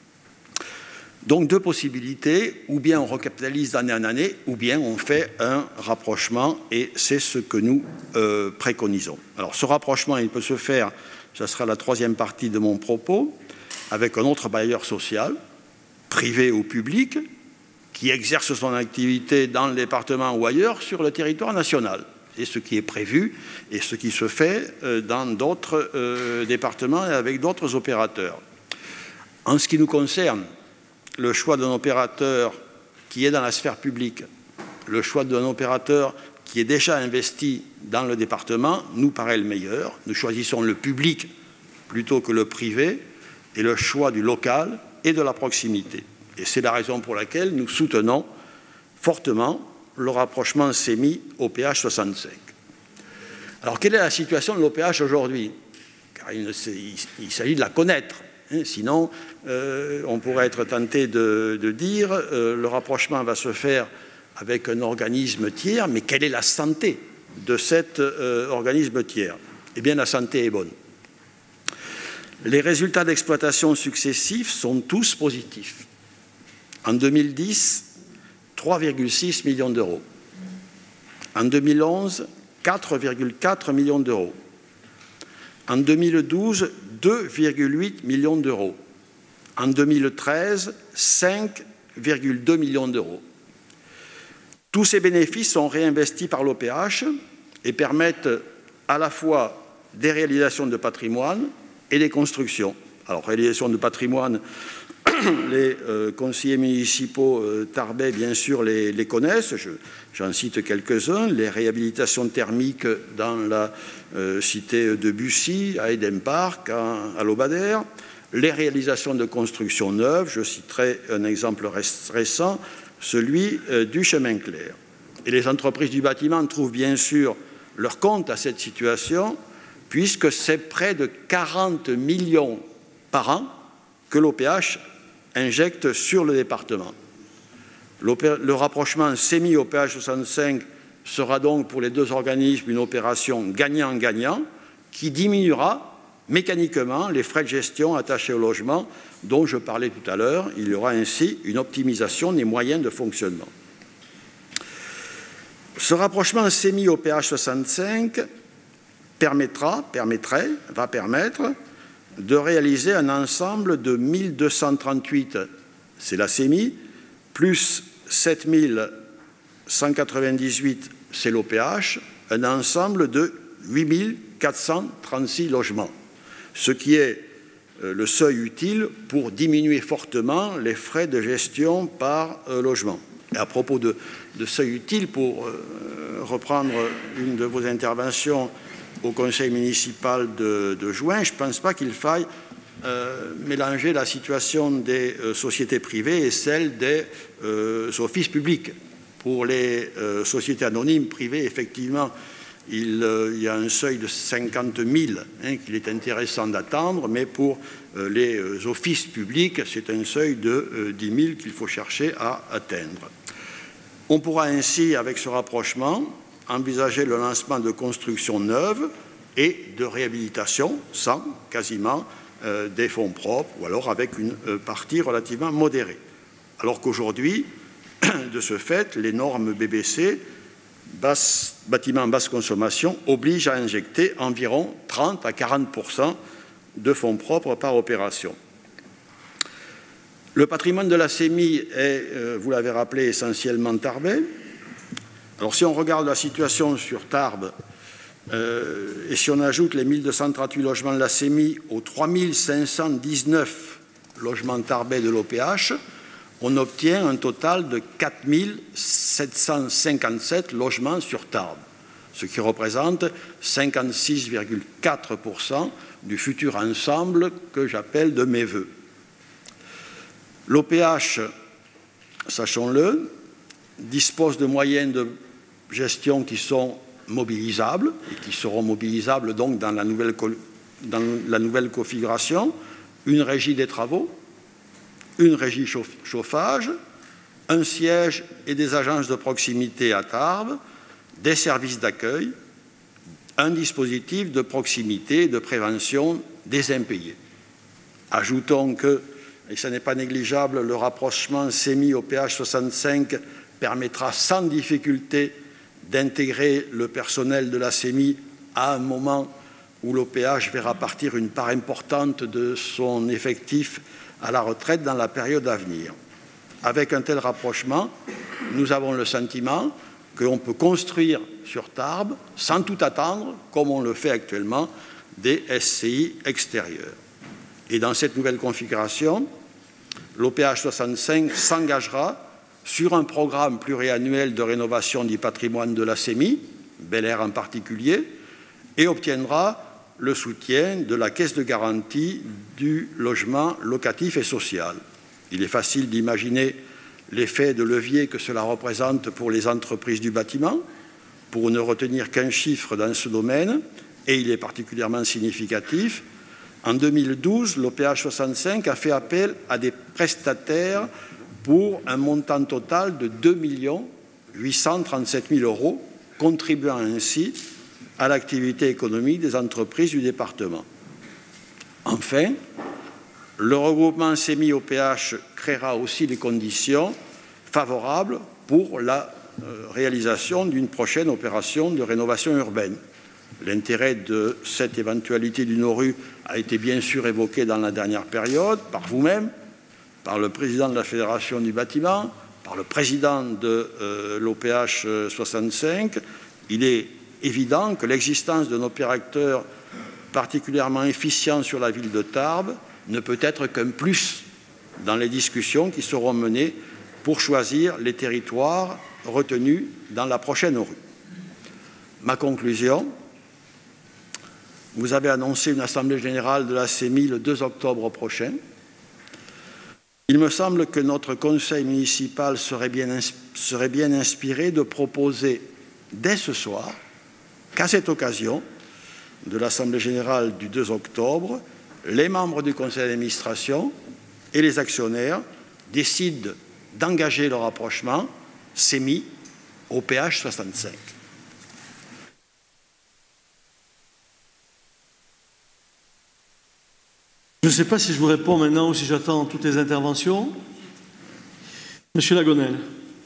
Donc deux possibilités, ou bien on recapitalise d'année en année, ou bien on fait un rapprochement, et c'est ce que nous préconisons. Alors ce rapprochement, il peut se faire, ce sera la troisième partie de mon propos, avec un autre bailleur social, privé ou public, qui exerce son activité dans le département ou ailleurs sur le territoire national. C'est ce qui est prévu et ce qui se fait dans d'autres départements et avec d'autres opérateurs. En ce qui nous concerne, le choix d'un opérateur qui est dans la sphère publique, le choix d'un opérateur qui est déjà investi dans le département nous paraît le meilleur. Nous choisissons le public plutôt que le privé, et le choix du local et de la proximité. Et c'est la raison pour laquelle nous soutenons fortement le rapprochement CEMI OPH 65. Alors, quelle est la situation de l'OPH aujourd'hui? Car il s'agit de la connaître. Sinon, on pourrait être tenté de dire le rapprochement va se faire avec un organisme tiers, mais quelle est la santé de cet organisme tiers? Eh bien, la santé est bonne. Les résultats d'exploitation successifs sont tous positifs. En 2010, 3,6 millions d'euros. En 2011, 4,4 millions d'euros. En 2012, 2,8 millions d'euros. En 2013, 5,2 millions d'euros. Tous ces bénéfices sont réinvestis par l'OPH et permettent à la fois des réalisations de patrimoine et des constructions. Alors, réalisation de patrimoine, les conseillers municipaux tarbais, bien sûr, les connaissent. J'en cite quelques-uns. Les réhabilitations thermiques dans la cité de Bussy, à Eden Park, à Lobadère. Les réalisations de constructions neuves. Je citerai un exemple récent, celui du chemin clair. Et les entreprises du bâtiment trouvent bien sûr leur compte à cette situation, puisque c'est près de 40 millions par an que l'OPH injecte sur le département. Le rapprochement CEMI-OPH 65 sera donc pour les deux organismes une opération gagnant-gagnant qui diminuera mécaniquement les frais de gestion attachés au logement dont je parlais tout à l'heure. Il y aura ainsi une optimisation des moyens de fonctionnement. Ce rapprochement CEMI-OPH 65 va permettre de réaliser un ensemble de 1238, c'est la CEMI, plus 7198, c'est l'OPH, un ensemble de 8436 logements, ce qui est le seuil utile pour diminuer fortement les frais de gestion par logement. Et à propos de seuil utile, pour reprendre une de vos interventions au conseil municipal de juin, je ne pense pas qu'il faille mélanger la situation des sociétés privées et celle des offices publics. Pour les sociétés anonymes privées, effectivement, il y a un seuil de 50 000 qu'il est intéressant d'attendre, mais pour les offices publics, c'est un seuil de 10 000 qu'il faut chercher à atteindre. On pourra ainsi, avec ce rapprochement, envisager le lancement de constructions neuves et de réhabilitation sans quasiment des fonds propres ou alors avec une partie relativement modérée. Alors qu'aujourd'hui, de ce fait, les normes BBC, bâtiments basse consommation, obligent à injecter environ 30 à 40% de fonds propres par opération. Le patrimoine de la CEMI est, vous l'avez rappelé, essentiellement tarbais. Alors si on regarde la situation sur Tarbes, et si on ajoute les 1238 logements de la CEMI aux 3519 logements tarbais de l'OPH, on obtient un total de 4757 logements sur Tarbes, ce qui représente 56,4% du futur ensemble que j'appelle de mes voeux. L'OPH, sachons-le, dispose de moyens de gestion qui sont mobilisables et qui seront mobilisables donc dans la nouvelle configuration, une régie des travaux, une régie chauffage, un siège et des agences de proximité à Tarbes, des services d'accueil, un dispositif de proximité et de prévention des impayés. Ajoutons que, et ce n'est pas négligeable, le rapprochement CEMI-OPH 65 permettra sans difficulté d'intégrer le personnel de la CEMI à un moment où l'OPH verra partir une part importante de son effectif à la retraite dans la période à venir. Avec un tel rapprochement, nous avons le sentiment qu'on peut construire sur Tarbes sans tout attendre, comme on le fait actuellement, des SCI extérieurs. Et dans cette nouvelle configuration, l'OPH 65 s'engagera sur un programme pluriannuel de rénovation du patrimoine de la CEMI, Bel Air en particulier, et obtiendra le soutien de la Caisse de garantie du logement locatif et social. Il est facile d'imaginer l'effet de levier que cela représente pour les entreprises du bâtiment, pour ne retenir qu'un chiffre dans ce domaine, et il est particulièrement significatif. En 2012, l'OPH 65 a fait appel à des prestataires pour un montant total de 2 837 000 €, contribuant ainsi à l'activité économique des entreprises du département. Enfin, le regroupement CEMI-OPH créera aussi les conditions favorables pour la réalisation d'une prochaine opération de rénovation urbaine. L'intérêt de cette éventualité d'une ORU a été bien sûr évoqué dans la dernière période par vous-même, par le président de la Fédération du bâtiment, par le président de l'OPH 65. Il est évident que l'existence d'un opérateur particulièrement efficient sur la ville de Tarbes ne peut être qu'un plus dans les discussions qui seront menées pour choisir les territoires retenus dans la prochaine ORU. Ma conclusion, vous avez annoncé une assemblée générale de la CEMI le 2 octobre prochain. Il me semble que notre conseil municipal serait bien inspiré de proposer dès ce soir qu'à cette occasion de l'assemblée générale du 2 octobre, les membres du conseil d'administration et les actionnaires décident d'engager le rapprochement SEMI au PH 65. Je ne sais pas si je vous réponds maintenant ou si j'attends toutes les interventions. Monsieur Lagonel.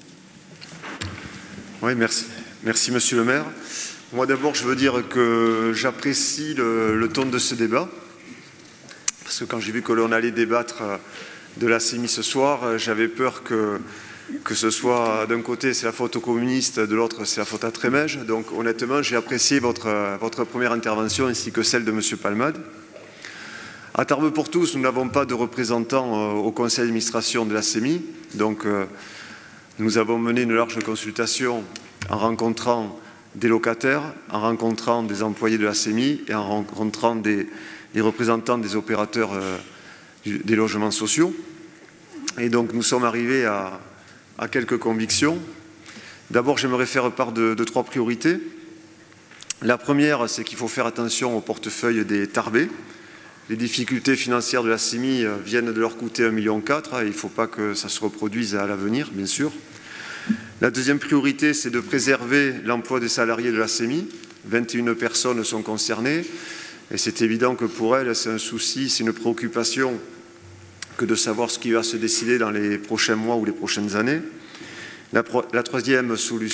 Oui, merci. Merci, Monsieur le maire. Moi, d'abord, je veux dire que j'apprécie le ton de ce débat. Parce que quand j'ai vu que l'on allait débattre de la CEMI ce soir, j'avais peur que ce soit d'un côté c'est la faute aux communistes, de l'autre c'est la faute à Trémège. Donc honnêtement, j'ai apprécié votre première intervention ainsi que celle de M. Palmade. À Tarbes pour tous, nous n'avons pas de représentants au conseil d'administration de la CEMI. Donc nous avons mené une large consultation en rencontrant des locataires, en rencontrant des employés de la CEMI et en rencontrant des représentants des opérateurs des logements sociaux. Et donc nous sommes arrivés à quelques convictions. D'abord, j'aimerais faire part de 3 priorités. La première, c'est qu'il faut faire attention au portefeuille des Tarbais. Les difficultés financières de la CEMI viennent de leur coûter 1,4 million. Il ne faut pas que ça se reproduise à l'avenir, bien sûr. La deuxième priorité, c'est de préserver l'emploi des salariés de la CEMI. 21 personnes sont concernées. Et c'est évident que pour elles, c'est un souci, c'est une préoccupation que de savoir ce qui va se décider dans les prochains mois ou les prochaines années. La troisième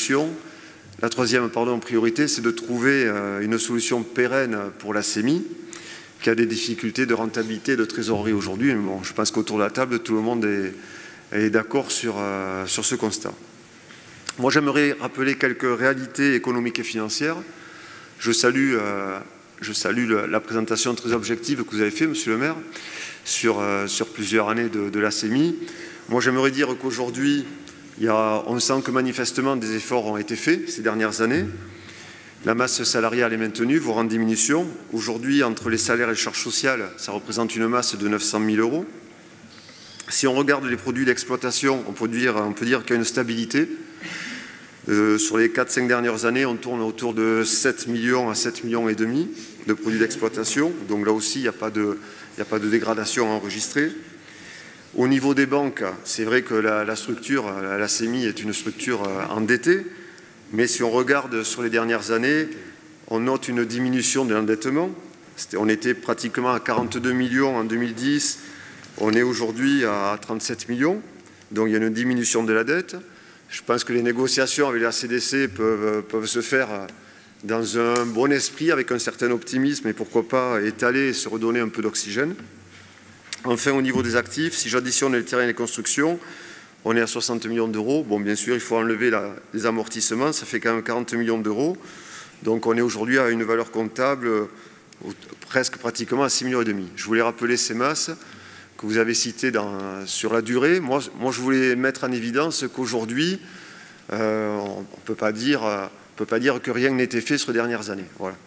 priorité, c'est de trouver une solution pérenne pour la CEMI, qui a des difficultés de rentabilité et de trésorerie aujourd'hui. Bon, je pense qu'autour de la table, tout le monde est d'accord sur ce constat. Moi, j'aimerais rappeler quelques réalités économiques et financières. Je salue la présentation très objective que vous avez faite, Monsieur le maire, sur plusieurs années de la CEMI. Moi, j'aimerais dire qu'aujourd'hui, on sent que manifestement des efforts ont été faits ces dernières années. La masse salariale est maintenue, voire en diminution. Aujourd'hui, entre les salaires et les charges sociales, ça représente une masse de 900 000 €. Si on regarde les produits d'exploitation, on peut dire qu'il y a une stabilité. Sur les 4-5 dernières années, on tourne autour de 7 millions à 7,5 millions de produits d'exploitation. Donc là aussi, il n'y a pas de dégradation à enregistrer. Au niveau des banques, c'est vrai que la structure, la CEMI est une structure endettée. Mais si on regarde sur les dernières années, on note une diminution de l'endettement. On était pratiquement à 42 millions en 2010. On est aujourd'hui à 37 millions. Donc il y a une diminution de la dette. Je pense que les négociations avec la CDC peuvent se faire dans un bon esprit, avec un certain optimisme, et pourquoi pas étaler et se redonner un peu d'oxygène. Enfin, au niveau des actifs, si j'additionne les terrains et les constructions, on est à 60 millions d'euros. Bon, bien sûr, il faut enlever les amortissements, ça fait quand même 40 millions d'euros. Donc on est aujourd'hui à une valeur comptable pratiquement à 6,5 millions. Je voulais rappeler ces masses que vous avez cité sur la durée. Moi, je voulais mettre en évidence qu'aujourd'hui, on ne peut pas dire que rien n'était fait sur les dernières années. Voilà.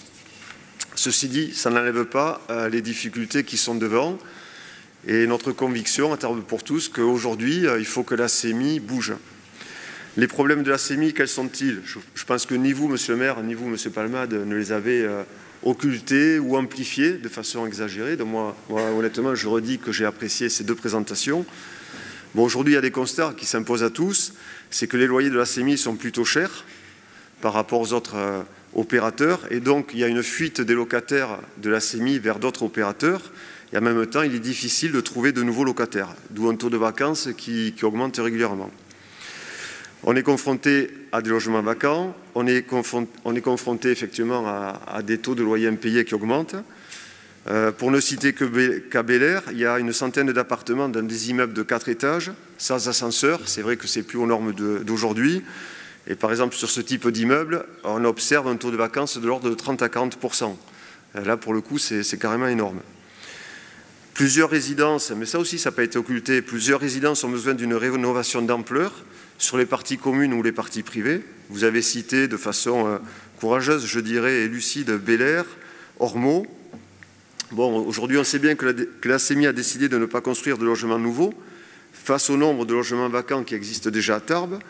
Ceci dit, ça n'enlève pas les difficultés qui sont devant et notre conviction, à Tarbes pour tous, qu'aujourd'hui, il faut que la CEMI bouge. Les problèmes de la CEMI, quels sont-ils? Je pense que ni vous, Monsieur le maire, ni vous, Monsieur Palmade, ne les avez occultés ou amplifiés de façon exagérée. Donc moi, honnêtement, je redis que j'ai apprécié ces 2 présentations. Bon, aujourd'hui, il y a des constats qui s'imposent à tous. C'est que les loyers de la CEMI sont plutôt chers par rapport aux autres opérateurs. Et donc, il y a une fuite des locataires de la CEMI vers d'autres opérateurs. Et en même temps, il est difficile de trouver de nouveaux locataires, d'où un taux de vacances qui augmente régulièrement. On est confronté à des logements vacants, on est confronté effectivement à des taux de loyer impayés qui augmentent. Pour ne citer qu'à Bel-Air, il y a une centaine d'appartements dans des immeubles de 4 étages, sans ascenseur. C'est vrai que c'est plus aux normes d'aujourd'hui. Et par exemple, sur ce type d'immeuble, on observe un taux de vacances de l'ordre de 30 à 40%. Là, pour le coup, c'est carrément énorme. Plusieurs résidences, mais ça aussi, ça n'a pas été occulté, plusieurs résidences ont besoin d'une rénovation d'ampleur sur les parties communes ou les parties privées. Vous avez cité de façon courageuse, je dirais, et lucide, Bel-Air, Ormeaux. Bon, aujourd'hui, on sait bien que la CEMI a décidé de ne pas construire de logements nouveaux face au nombre de logements vacants qui existent déjà à Tarbes.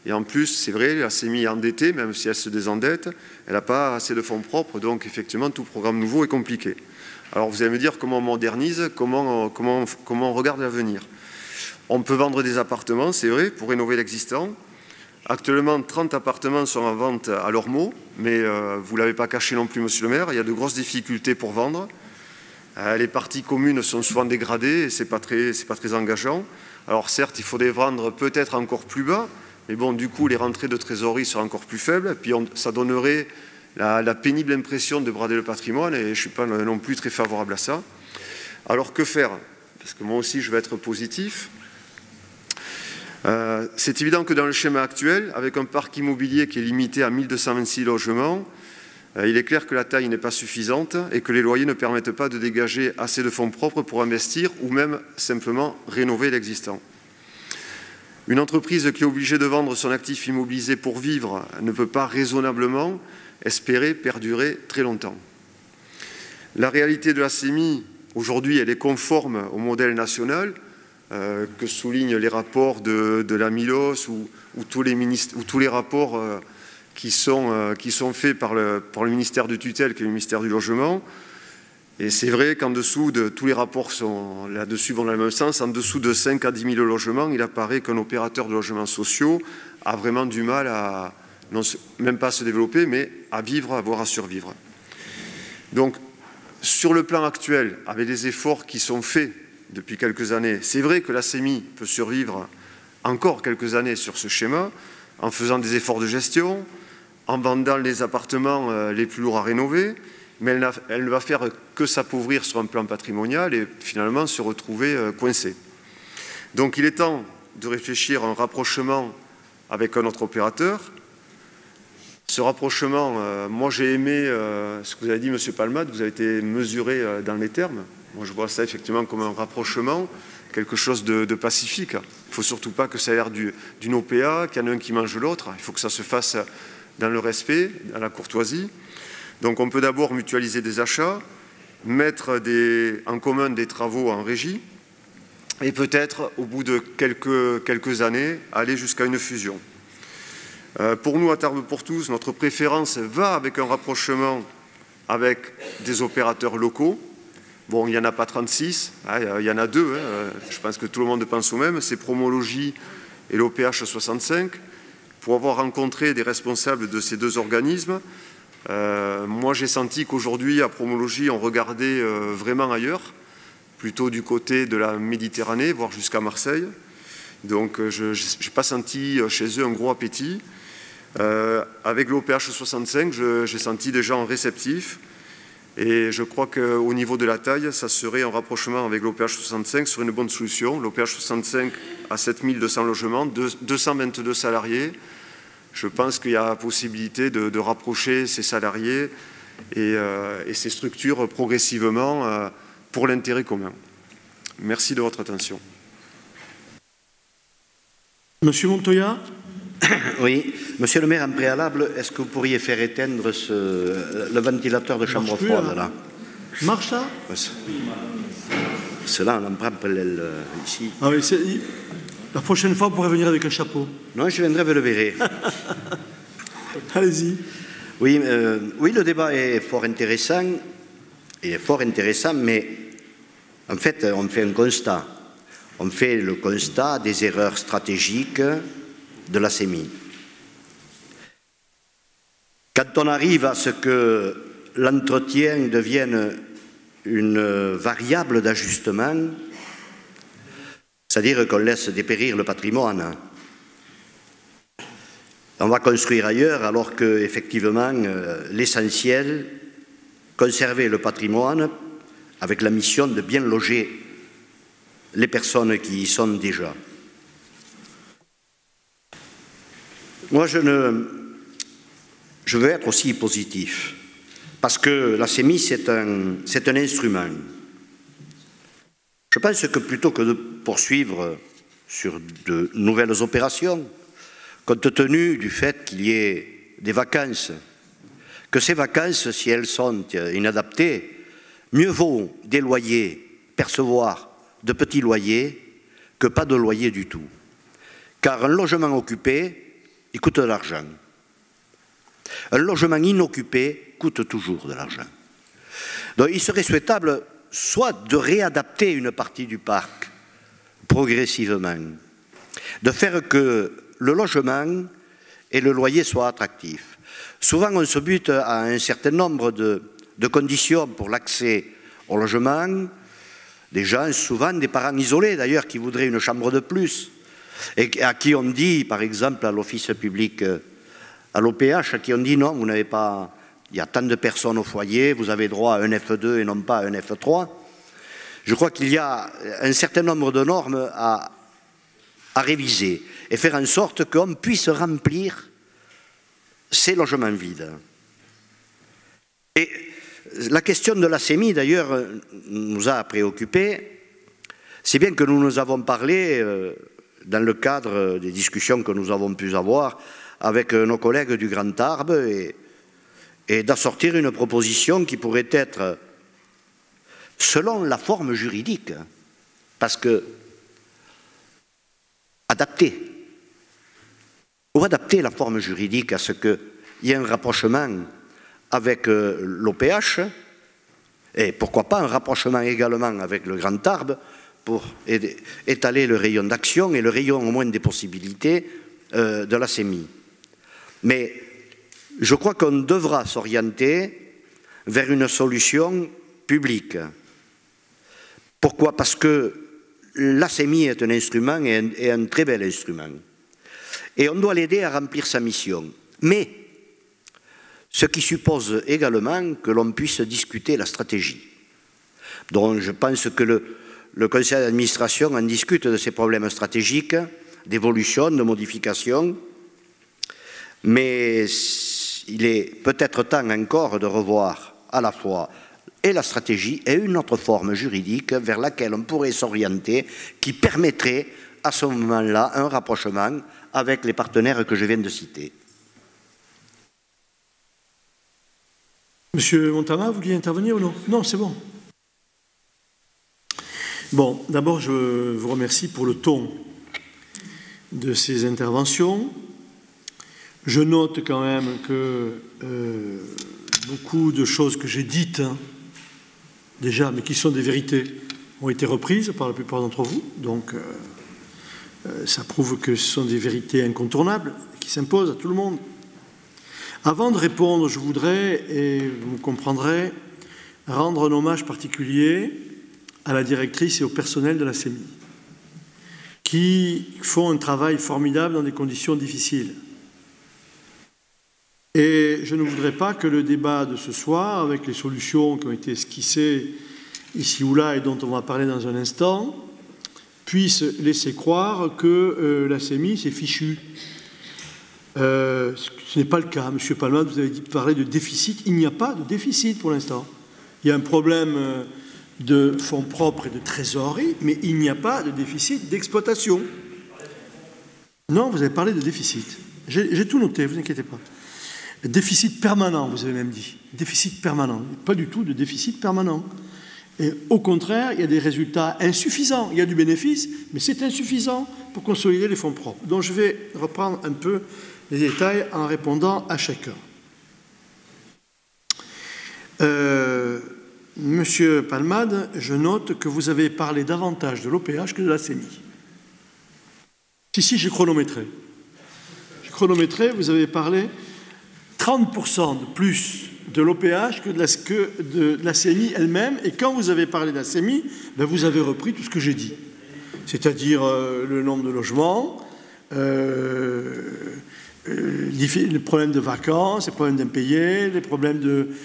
Et en plus, c'est vrai, la CEMI est endettée, même si elle se désendette, elle n'a pas assez de fonds propres, donc effectivement, tout programme nouveau est compliqué. Alors vous allez me dire comment on modernise, comment on regarde l'avenir. On peut vendre des appartements, c'est vrai, pour rénover l'existant. Actuellement, 30 appartements sont en vente à leur mot, mais vous ne l'avez pas caché non plus, monsieur le maire, il y a de grosses difficultés pour vendre. Les parties communes sont souvent dégradées et ce n'est pas très engageant. Alors certes, il faudrait vendre peut-être encore plus bas, mais bon, du coup, les rentrées de trésorerie seraient encore plus faibles, et puis ça donnerait la pénible impression de brader le patrimoine, et je ne suis pas non plus très favorable à ça. Alors que faire? Parce que moi aussi, je vais être positif. C'est évident que dans le schéma actuel, avec un parc immobilier qui est limité à 1226 logements, il est clair que la taille n'est pas suffisante et que les loyers ne permettent pas de dégager assez de fonds propres pour investir ou même simplement rénover l'existant. Une entreprise qui est obligée de vendre son actif immobilisé pour vivre ne peut pas raisonnablement espérer perdurer très longtemps. La réalité de la CEMI, aujourd'hui, elle est conforme au modèle national que soulignent les rapports de la MILOS ou tous les rapports qui sont faits par le ministère de tutelle, qui est le ministère du Logement. Et c'est vrai qu'en dessous de tous les rapports là-dessus vont dans le même sens, en dessous de 5 à 10 000 logements, il apparaît qu'un opérateur de logements sociaux a vraiment du mal à, même pas à se développer, mais à vivre, voire à survivre. Donc, sur le plan actuel, avec les efforts qui sont faits depuis quelques années, c'est vrai que la CEMI peut survivre encore quelques années sur ce schéma, en faisant des efforts de gestion, en vendant les appartements les plus lourds à rénover, mais elle ne va faire que s'appauvrir sur un plan patrimonial et finalement se retrouver coincée. Donc il est temps de réfléchir à un rapprochement avec un autre opérateur. Ce rapprochement, moi j'ai aimé ce que vous avez dit, M. Palmade, vous avez été mesuré dans les termes. Moi je vois ça effectivement comme un rapprochement, quelque chose de pacifique. Il ne faut surtout pas que ça ait l'air d'une OPA, qu'il y en a un qui mange l'autre. Il faut que ça se fasse dans le respect, dans la courtoisie. Donc on peut d'abord mutualiser des achats, mettre en commun des travaux en régie et peut-être, au bout de quelques années, aller jusqu'à une fusion. Pour nous, à Tarbes pour tous, notre préférence va avec un rapprochement avec des opérateurs locaux. Bon, il n'y en a pas 36, il y en a 2, je pense que tout le monde pense au même, c'est Promologie et l'OPH 65. Pour avoir rencontré des responsables de ces deux organismes, moi j'ai senti qu'aujourd'hui à Promologie on regardait vraiment ailleurs, plutôt du côté de la Méditerranée, voire jusqu'à Marseille. Donc je n'ai pas senti chez eux un gros appétit. Avec l'OPH 65, j'ai senti des gens réceptifs et je crois qu'au niveau de la taille, ça serait un rapprochement avec l'OPH 65 sur une bonne solution. L'OPH 65 à 7200 logements, 222 salariés. Je pense qu'il y a la possibilité de rapprocher ces salariés et ces structures progressivement pour l'intérêt commun. Merci de votre attention. Monsieur Montoya. Oui, monsieur le maire, en préalable, est-ce que vous pourriez faire éteindre le ventilateur de chambre froide là? Marche ça? Cela, on en prend l'aile ici. Ah oui, la prochaine fois, vous pourrez venir avec un chapeau. Non, je viendrai, vous le verrez. Allez-y. Oui, oui, le débat est fort intéressant, mais en fait, on fait un constat. On fait le constat des erreurs stratégiques de la CEMI. Quand on arrive à ce que l'entretien devienne une variable d'ajustement, c'est-à-dire qu'on laisse dépérir le patrimoine, on va construire ailleurs alors que, effectivement, l'essentiel, conserver le patrimoine avec la mission de bien loger les personnes qui y sont déjà. Moi, je veux être aussi positif, parce que la CEMI, c'est un instrument. Je pense que plutôt que de poursuivre sur de nouvelles opérations, compte tenu du fait qu'il y ait des vacances, que ces vacances, si elles sont inadaptées, mieux vaut des loyers, percevoir de petits loyers, que pas de loyer du tout. Car un logement occupé, il coûte de l'argent. Un logement inoccupé coûte toujours de l'argent. Donc il serait souhaitable soit de réadapter une partie du parc progressivement, de faire que le logement et le loyer soient attractifs. Souvent on se bute à un certain nombre de conditions pour l'accès au logement, des gens, souvent des parents isolés d'ailleurs, qui voudraient une chambre de plus, et à qui on dit, par exemple à l'office public, à l'OPH, à qui on dit non, vous n'avez pas, il y a tant de personnes au foyer, vous avez droit à un F2 et non pas à un F3. Je crois qu'il y a un certain nombre de normes à réviser et faire en sorte qu'on puisse remplir ces logements vides. Et la question de la SEMI, d'ailleurs, nous a préoccupés, si bien que nous nous avons parlé dans le cadre des discussions que nous avons pu avoir avec nos collègues du Grand Tarbes et d'assortir une proposition qui pourrait être, selon la forme juridique, parce que adapter la forme juridique à ce qu'il y ait un rapprochement avec l'OPH, et pourquoi pas un rapprochement également avec le Grand Tarbes pour étaler le rayon d'action et le rayon au moins des possibilités de la SEMI. Mais je crois qu'on devra s'orienter vers une solution publique. Pourquoi? Parce que la SEMI est un instrument et un très bel instrument. Et on doit l'aider à remplir sa mission. Mais ce qui suppose également que l'on puisse discuter la stratégie. Donc je pense que le conseil d'administration en discute de ces problèmes stratégiques, d'évolution, de modification, mais il est peut-être temps encore de revoir à la fois et la stratégie et une autre forme juridique vers laquelle on pourrait s'orienter qui permettrait à ce moment-là un rapprochement avec les partenaires que je viens de citer. Monsieur Montama, vous vouliez intervenir ou non? Non, c'est bon. Bon, d'abord, je vous remercie pour le ton de ces interventions. Je note quand même que beaucoup de choses que j'ai dites, déjà, mais qui sont des vérités, ont été reprises par la plupart d'entre vous. Donc, ça prouve que ce sont des vérités incontournables qui s'imposent à tout le monde. Avant de répondre, je voudrais, et vous me comprendrez, rendre un hommage particulier à la directrice et au personnel de la SEMI, qui font un travail formidable dans des conditions difficiles. Et je ne voudrais pas que le débat de ce soir, avec les solutions qui ont été esquissées ici ou là et dont on va parler dans un instant, puisse laisser croire que la SEMI s'est fichue. Ce n'est pas le cas. Monsieur Palmade, vous avez parlé de déficit. Il n'y a pas de déficit pour l'instant. Il y a un problème de fonds propres et de trésorerie, mais il n'y a pas de déficit d'exploitation. Non, vous avez parlé de déficit. J'ai tout noté, vous inquiétez pas. Déficit permanent, vous avez même dit. Déficit permanent. Pas du tout de déficit permanent. Et au contraire, il y a des résultats insuffisants. Il y a du bénéfice, mais c'est insuffisant pour consolider les fonds propres. Donc je vais reprendre un peu les détails en répondant à chacun. Monsieur Palmade, je note que vous avez parlé davantage de l'OPH que de la SEMI. Si, j'ai chronométré. J'ai chronométré, vous avez parlé 30% de plus de l'OPH que de la SEMI elle-même. Et quand vous avez parlé de la SEMI, ben vous avez repris tout ce que j'ai dit. C'est-à-dire le nombre de logements, les problèmes de vacances, les problèmes d'impayés, les problèmes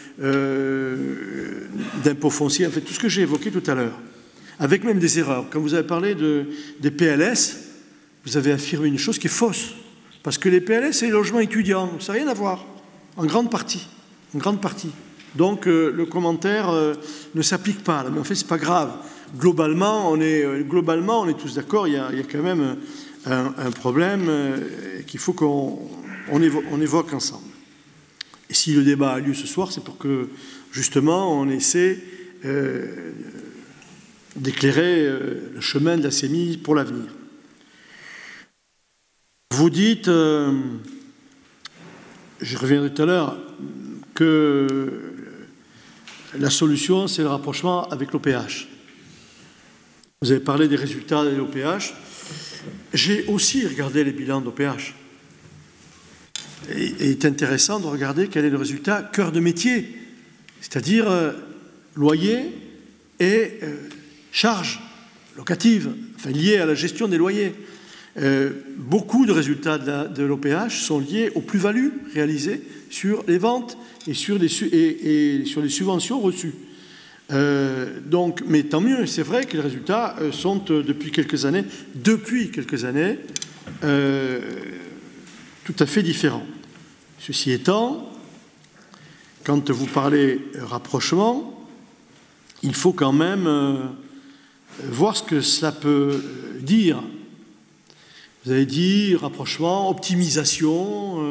d'impôts fonciers, en fait, tout ce que j'ai évoqué tout à l'heure, avec même des erreurs. Quand vous avez parlé des PLS, vous avez affirmé une chose qui est fausse, parce que les PLS, c'est les logements étudiants, ça n'a rien à voir, en grande partie. Donc le commentaire ne s'applique pas, mais en fait, c'est pas grave. Globalement, on est tous d'accord, il y a quand même un problème qu'il faut qu'on évoque ensemble. Et si le débat a lieu ce soir, c'est pour que, justement, on essaie d'éclairer le chemin de la SEMI pour l'avenir. Vous dites je reviendrai tout à l'heure, que la solution, c'est le rapprochement avec l'OPH. Vous avez parlé des résultats de l'OPH. J'ai aussi regardé les bilans d'OPH. Et il est intéressant de regarder quel est le résultat cœur de métier, c'est-à-dire loyer et charges locatives, enfin liées à la gestion des loyers. Beaucoup de résultats de l'OPH sont liés aux plus-values réalisées sur les ventes et sur les subventions reçues. Mais tant mieux, c'est vrai que les résultats sont depuis quelques années tout à fait différents. Ceci étant, quand vous parlez rapprochement, il faut quand même voir ce que ça peut dire. Vous avez dit rapprochement, optimisation.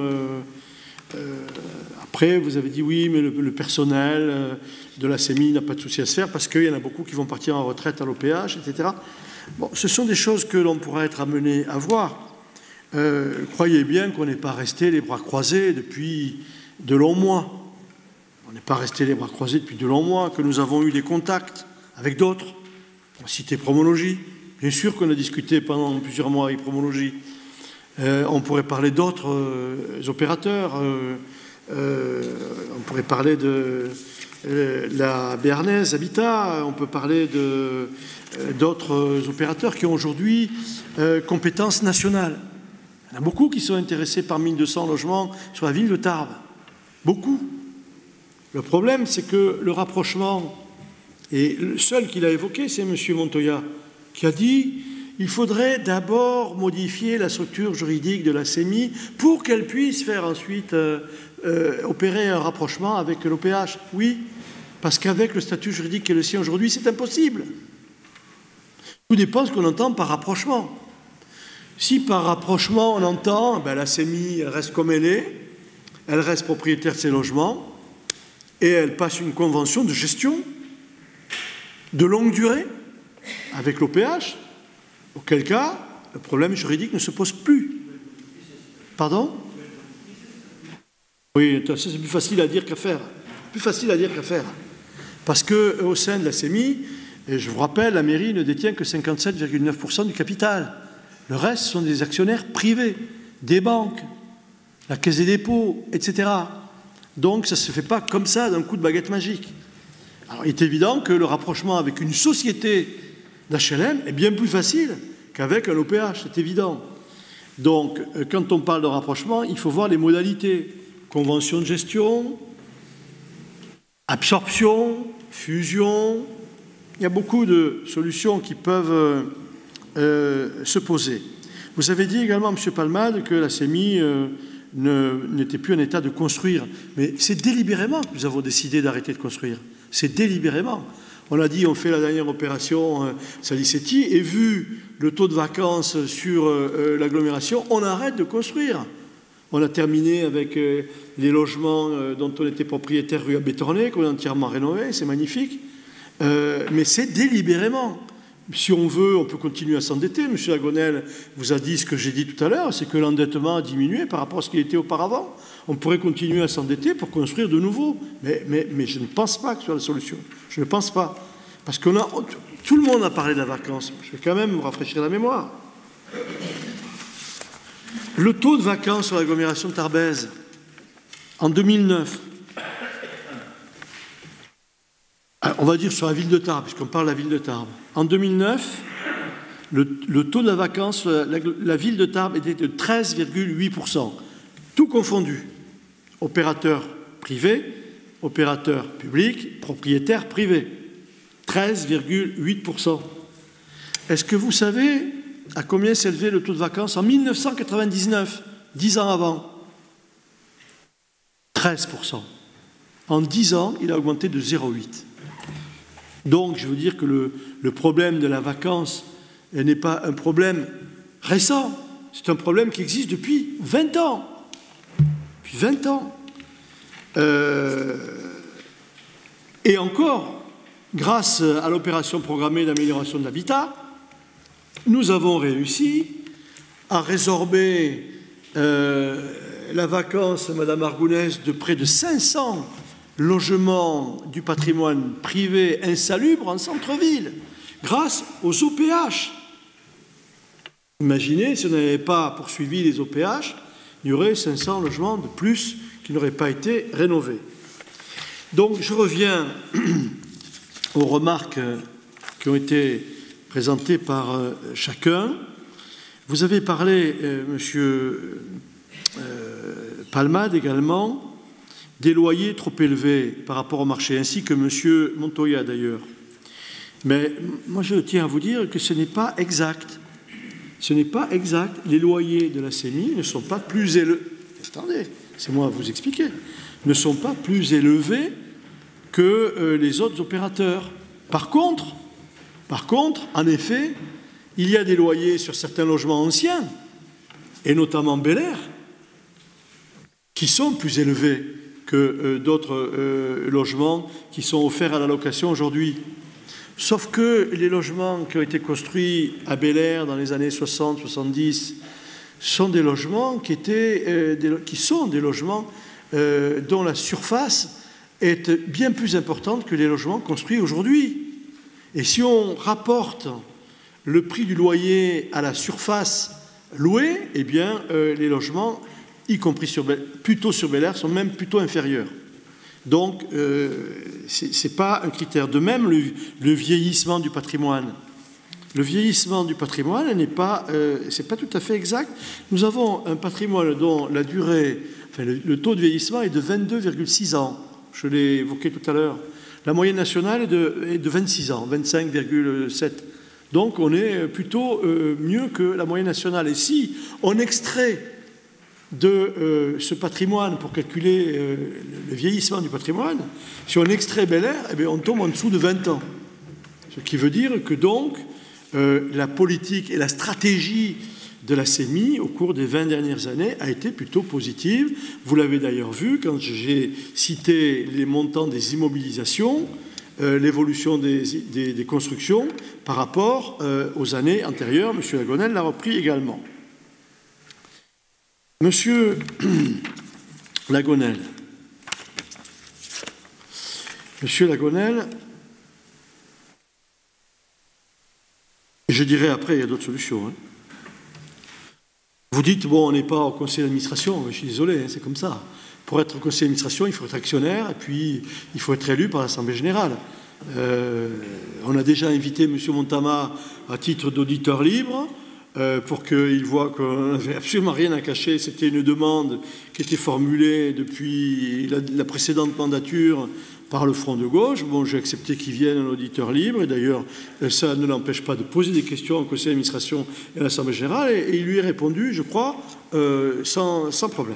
Après, vous avez dit oui, mais le personnel de la CEMI n'a pas de souci à se faire parce qu'il y en a beaucoup qui vont partir en retraite à l'OPH, etc. Bon, ce sont des choses que l'on pourra être amené à voir. Croyez bien qu'on n'est pas resté les bras croisés depuis de longs mois. On n'est pas resté les bras croisés depuis de longs mois, que nous avons eu des contacts avec d'autres. On citait Promologie. Bien sûr qu'on a discuté pendant plusieurs mois avec Promologie. On pourrait parler d'autres opérateurs. On pourrait parler de la Béarnaise Habitat. On peut parler d'autres opérateurs qui ont aujourd'hui compétence nationale. Il y en a beaucoup qui sont intéressés par 1200 logements sur la ville de Tarbes. Beaucoup. Le problème, c'est que le rapprochement, et le seul qu'il a évoqué, c'est M. Montoya, qui a dit il faudrait d'abord modifier la structure juridique de la CEMI pour qu'elle puisse faire ensuite opérer un rapprochement avec l'OPH. Oui, parce qu'avec le statut juridique qui est le sien aujourd'hui, c'est impossible. Tout dépend de ce qu'on entend par rapprochement. Si par rapprochement on entend la CEMI elle reste comme elle est, elle reste propriétaire de ses logements et elle passe une convention de gestion de longue durée avec l'OPH, auquel cas le problème juridique ne se pose plus. Pardon? Oui, c'est plus facile à dire qu'à faire. Plus facile à dire qu'à faire. Parce qu'au sein de la CEMI, et je vous rappelle, la mairie ne détient que 57,9% du capital. Le reste sont des actionnaires privés, des banques, la Caisse des dépôts, etc. Donc ça ne se fait pas comme ça d'un coup de baguette magique. Alors il est évident que le rapprochement avec une société d'HLM est bien plus facile qu'avec un OPH, c'est évident. Donc quand on parle de rapprochement, il faut voir les modalités. Convention de gestion, absorption, fusion. Il y a beaucoup de solutions qui peuvent se poser. Vous avez dit également, M. Palmade, que la CEMI n'était plus en état de construire. Mais c'est délibérément que nous avons décidé d'arrêter de construire. C'est délibérément. On a dit, on fait la dernière opération Salicetti, et vu le taux de vacances sur l'agglomération, on arrête de construire. On a terminé avec les logements dont on était propriétaire rue à Bétornay, qu'on a entièrement rénové, c'est magnifique. Mais c'est délibérément. Si on veut, on peut continuer à s'endetter. M. Lagonel vous a dit ce que j'ai dit tout à l'heure, c'est que l'endettement a diminué par rapport à ce qu'il était auparavant. On pourrait continuer à s'endetter pour construire de nouveau. Mais je ne pense pas que ce soit la solution. Je ne pense pas. Parce que tout le monde a parlé de la vacance. Je vais quand même vous rafraîchir la mémoire. Le taux de vacances sur l'agglomération de Tarbes, en 2009, on va dire sur la ville de Tarbes, puisqu'on parle de la ville de Tarbes. En 2009, le taux de la vacance, la ville de Tarbes était de 13,8%. Tout confondu. Opérateurs privés, opérateurs publics, propriétaires privés. 13,8%. Est-ce que vous savez à combien s'élevait le taux de vacances en 1999, 10 ans avant? 13%. En 10 ans, il a augmenté de 0,8%. Donc, je veux dire que le problème de la vacance n'est pas un problème récent, c'est un problème qui existe depuis 20 ans. Depuis 20 ans. Et encore, grâce à l'opération programmée d'amélioration de l'habitat, nous avons réussi à résorber la vacance, Madame Argounès, de près de 500 logements du patrimoine privé insalubres en centre-ville, grâce aux OPH. Imaginez, si on n'avait pas poursuivi les OPH, il y aurait 500 logements de plus qui n'auraient pas été rénovés. Donc, je reviens aux remarques qui ont été présentées par chacun. Vous avez parlé, Monsieur Palmade également, des loyers trop élevés par rapport au marché, ainsi que Monsieur Montoya d'ailleurs. Mais moi, je tiens à vous dire que ce n'est pas exact. Ce n'est pas exact. Les loyers de la CENI ne sont pas plus élevés. Attendez, c'est moi à vous expliquer. Ne sont pas plus élevés que les autres opérateurs. Par contre, en effet, il y a des loyers sur certains logements anciens, et notamment Bel Air, qui sont plus élevés que d'autres logements qui sont offerts à la location aujourd'hui. Sauf que les logements qui ont été construits à Bel Air dans les années 60-70 sont des logements dont la surface est bien plus importante que les logements construits aujourd'hui. Et si on rapporte le prix du loyer à la surface louée, eh bien, les logements, y compris plutôt sur Bel Air, sont même plutôt inférieurs. Donc, ce n'est pas un critère. De même, le vieillissement du patrimoine. Le vieillissement du patrimoine c'est pas tout à fait exact. Nous avons un patrimoine dont la durée, le taux de vieillissement est de 22,6 ans. Je l'ai évoqué tout à l'heure. La moyenne nationale est de 26 ans, 25,7. Donc, on est plutôt mieux que la moyenne nationale. Et si on extrait de ce patrimoine pour calculer le vieillissement du patrimoine, si on extrait Bel Air, eh bien, on tombe en dessous de 20 ans. Ce qui veut dire que donc la politique et la stratégie de la CEMI au cours des 20 dernières années a été plutôt positive. Vous l'avez d'ailleurs vu quand j'ai cité les montants des immobilisations, l'évolution des constructions par rapport aux années antérieures. M. Lagonel l'a repris également. Monsieur Lagonel, je dirais après, il y a d'autres solutions. Hein. Vous dites, bon, on n'est pas au conseil d'administration, je suis désolé, hein, c'est comme ça. Pour être au conseil d'administration, il faut être actionnaire et puis il faut être élu par l'Assemblée générale. On a déjà invité M. Montama à titre d'auditeur libre. Pour qu'il voit qu'on n'avait absolument rien à cacher. C'était une demande qui était formulée depuis la précédente mandature par le Front de gauche. Bon, j'ai accepté qu'il vienne un auditeur libre, et d'ailleurs, ça ne l'empêche pas de poser des questions au Conseil d'administration et à l'Assemblée générale, et il lui est répondu, je crois, sans problème.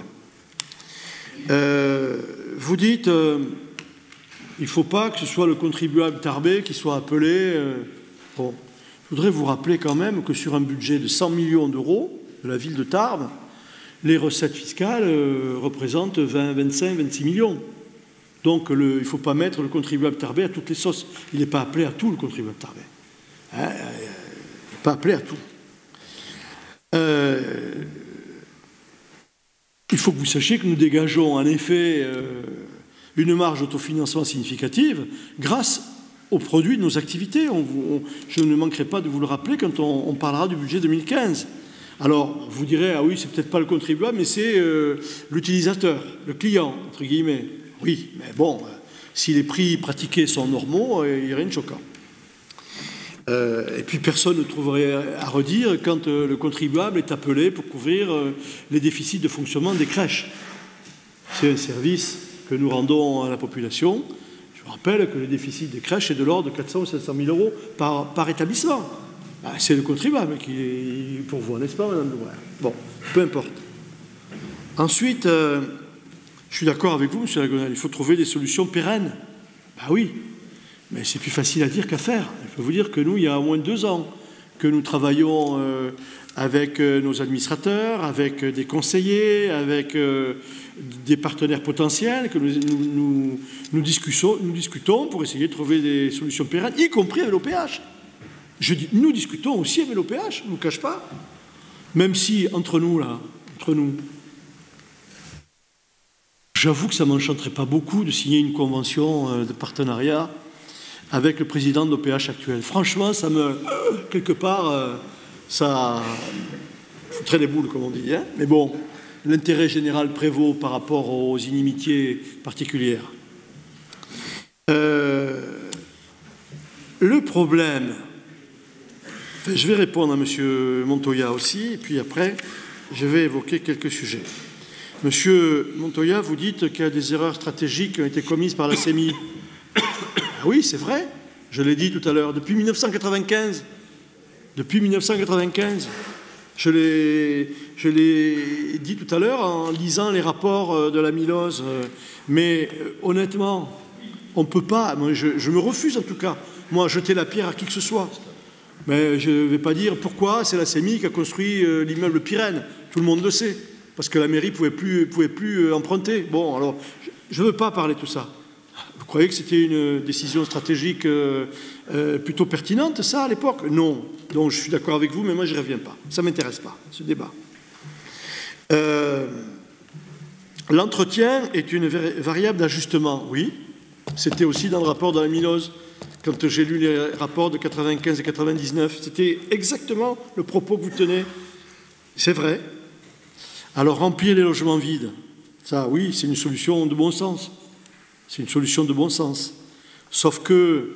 Vous dites, il ne faut pas que ce soit le contribuable Tarbé qui soit appelé... Bon. Je voudrais vous rappeler quand même que sur un budget de 100 millions d'euros de la ville de Tarbes, les recettes fiscales représentent 20, 25, 26 millions. Donc il ne faut pas mettre le contribuable tarbais à toutes les sauces. Il n'est pas appelé à tout, le contribuable tarbais. Hein, il n'est pas appelé à tout. Il faut que vous sachiez que nous dégageons en effet une marge d'autofinancement significative grâce aux produits de nos activités. Je ne manquerai pas de vous le rappeler quand on parlera du budget 2015. Alors, vous direz, ah oui, c'est peut-être pas le contribuable, mais c'est l'utilisateur, le client, entre guillemets. Oui, mais bon, si les prix pratiqués sont normaux, il n'y a rien de choquant. Et puis, personne ne trouverait à redire quand le contribuable est appelé pour couvrir les déficits de fonctionnement des crèches. C'est un service que nous rendons à la population. Je rappelle que le déficit des crèches est de l'ordre de 400 ou 500 000 euros par établissement. C'est le contribuable qui est pour vous, n'est-ce pas, Madame Debray? Bon, peu importe. Ensuite, je suis d'accord avec vous, M. Lagonel, il faut trouver des solutions pérennes. Ben oui, mais c'est plus facile à dire qu'à faire. Je peux vous dire que nous, il y a au moins 2 ans que nous travaillons avec nos administrateurs, avec des conseillers, avec des partenaires potentiels, que nous discutons pour essayer de trouver des solutions pérennes, y compris avec l'OPH. Je dis, nous discutons aussi avec l'OPH, je ne vous cache pas. Même si, entre nous, j'avoue que ça ne m'enchanterait pas beaucoup de signer une convention de partenariat avec le président de l'OPH actuel. Franchement, ça me... quelque part, ça foutrait les boules, comme on dit. Hein, mais bon, l'intérêt général prévaut par rapport aux inimitiés particulières. Le problème... Enfin, je vais répondre à M. Montoya aussi, et puis après, je vais évoquer quelques sujets. Monsieur Montoya, vous dites qu'il y a des erreurs stratégiques qui ont été commises par la CEMI. Oui, c'est vrai, je l'ai dit tout à l'heure, depuis 1995. Depuis 1995, je l'ai dit tout à l'heure en lisant les rapports de la Milose. Mais honnêtement, on ne peut pas, moi, je me refuse en tout cas, moi, à jeter la pierre à qui que ce soit. Mais je ne vais pas dire pourquoi c'est la CEMI qui a construit l'immeuble Pirenne. Tout le monde le sait. Parce que la mairie ne pouvait plus emprunter. Bon, alors, je ne veux pas parler de tout ça. Vous croyez que c'était une décision stratégique plutôt pertinente, ça, à l'époque? Non. Donc, je suis d'accord avec vous, mais moi, je n'y reviens pas. Ça ne m'intéresse pas, ce débat. L'entretien est une variable d'ajustement, oui. C'était aussi dans le rapport de la Milose. Quand j'ai lu les rapports de 95 et 99, c'était exactement le propos que vous tenez. C'est vrai. Alors, remplir les logements vides, ça, oui, c'est une solution de bon sens. C'est une solution de bon sens. Sauf que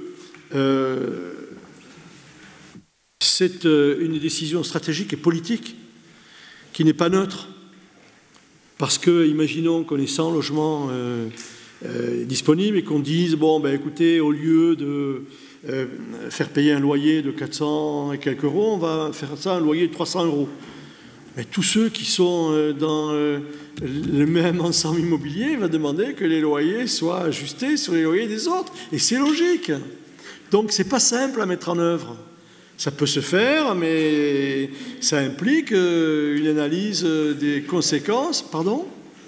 c'est une décision stratégique et politique qui n'est pas neutre. Parce que, imaginons qu'on ait 100 logements disponibles et qu'on dise, bon, ben écoutez, au lieu de faire payer un loyer de 400 et quelques euros, on va faire ça un loyer de 300 euros. Mais tous ceux qui sont dans le même ensemble immobilier vont demander que les loyers soient ajustés sur les loyers des autres. Et c'est logique. Donc, ce n'est pas simple à mettre en œuvre. Ça peut se faire, mais ça implique une analyse des conséquences. Pardon ?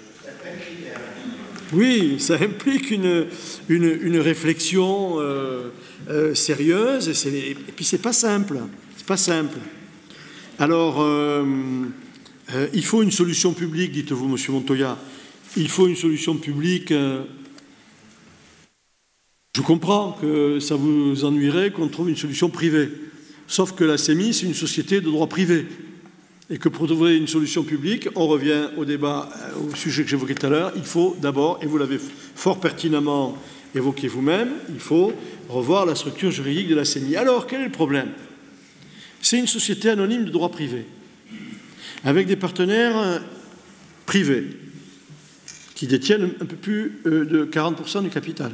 Oui, ça implique une réflexion sérieuse. Et puis, ce n'est pas simple. C'est pas simple. Alors, il faut une solution publique, dites-vous, Monsieur Montoya. Il faut une solution publique. Je comprends que ça vous ennuierait qu'on trouve une solution privée. Sauf que la CEMI, c'est une société de droit privé. Et que pour trouver une solution publique, on revient au débat, au sujet que j'évoquais tout à l'heure, il faut d'abord, et vous l'avez fort pertinemment évoqué vous-même, il faut revoir la structure juridique de la CEMI. Alors, quel est le problème ? C'est une société anonyme de droit privé, avec des partenaires privés qui détiennent un peu plus de 40% du capital,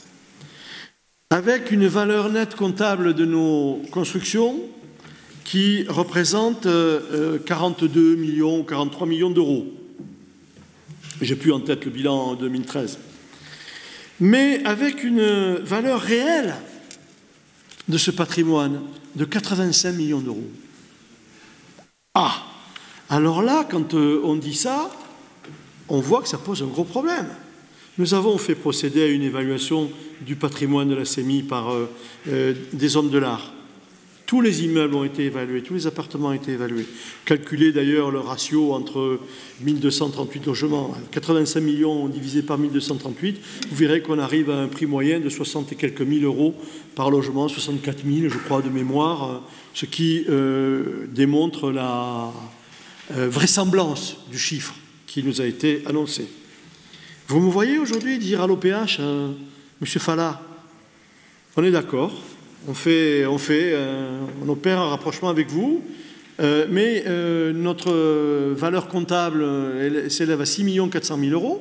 avec une valeur nette comptable de nos constructions qui représente 42 millions, 43 millions d'euros. J'ai plus en tête le bilan en 2013. Mais avec une valeur réelle de ce patrimoine de 85 millions d'euros. Ah, alors là, quand on dit ça, on voit que ça pose un gros problème. Nous avons fait procéder à une évaluation du patrimoine de la CEMI par des hommes de l'art. Tous les immeubles ont été évalués, tous les appartements ont été évalués. Calculez d'ailleurs le ratio entre 1238 logements, 85 millions divisé par 1238, vous verrez qu'on arrive à un prix moyen de 60 et quelques mille euros par logement, 64 000 je crois de mémoire, ce qui démontre la vraisemblance du chiffre qui nous a été annoncé. Vous me voyez aujourd'hui dire à l'OPH, Monsieur Falla, on est d'accord, on opère un rapprochement avec vous, mais notre valeur comptable s'élève à 6 400 000 euros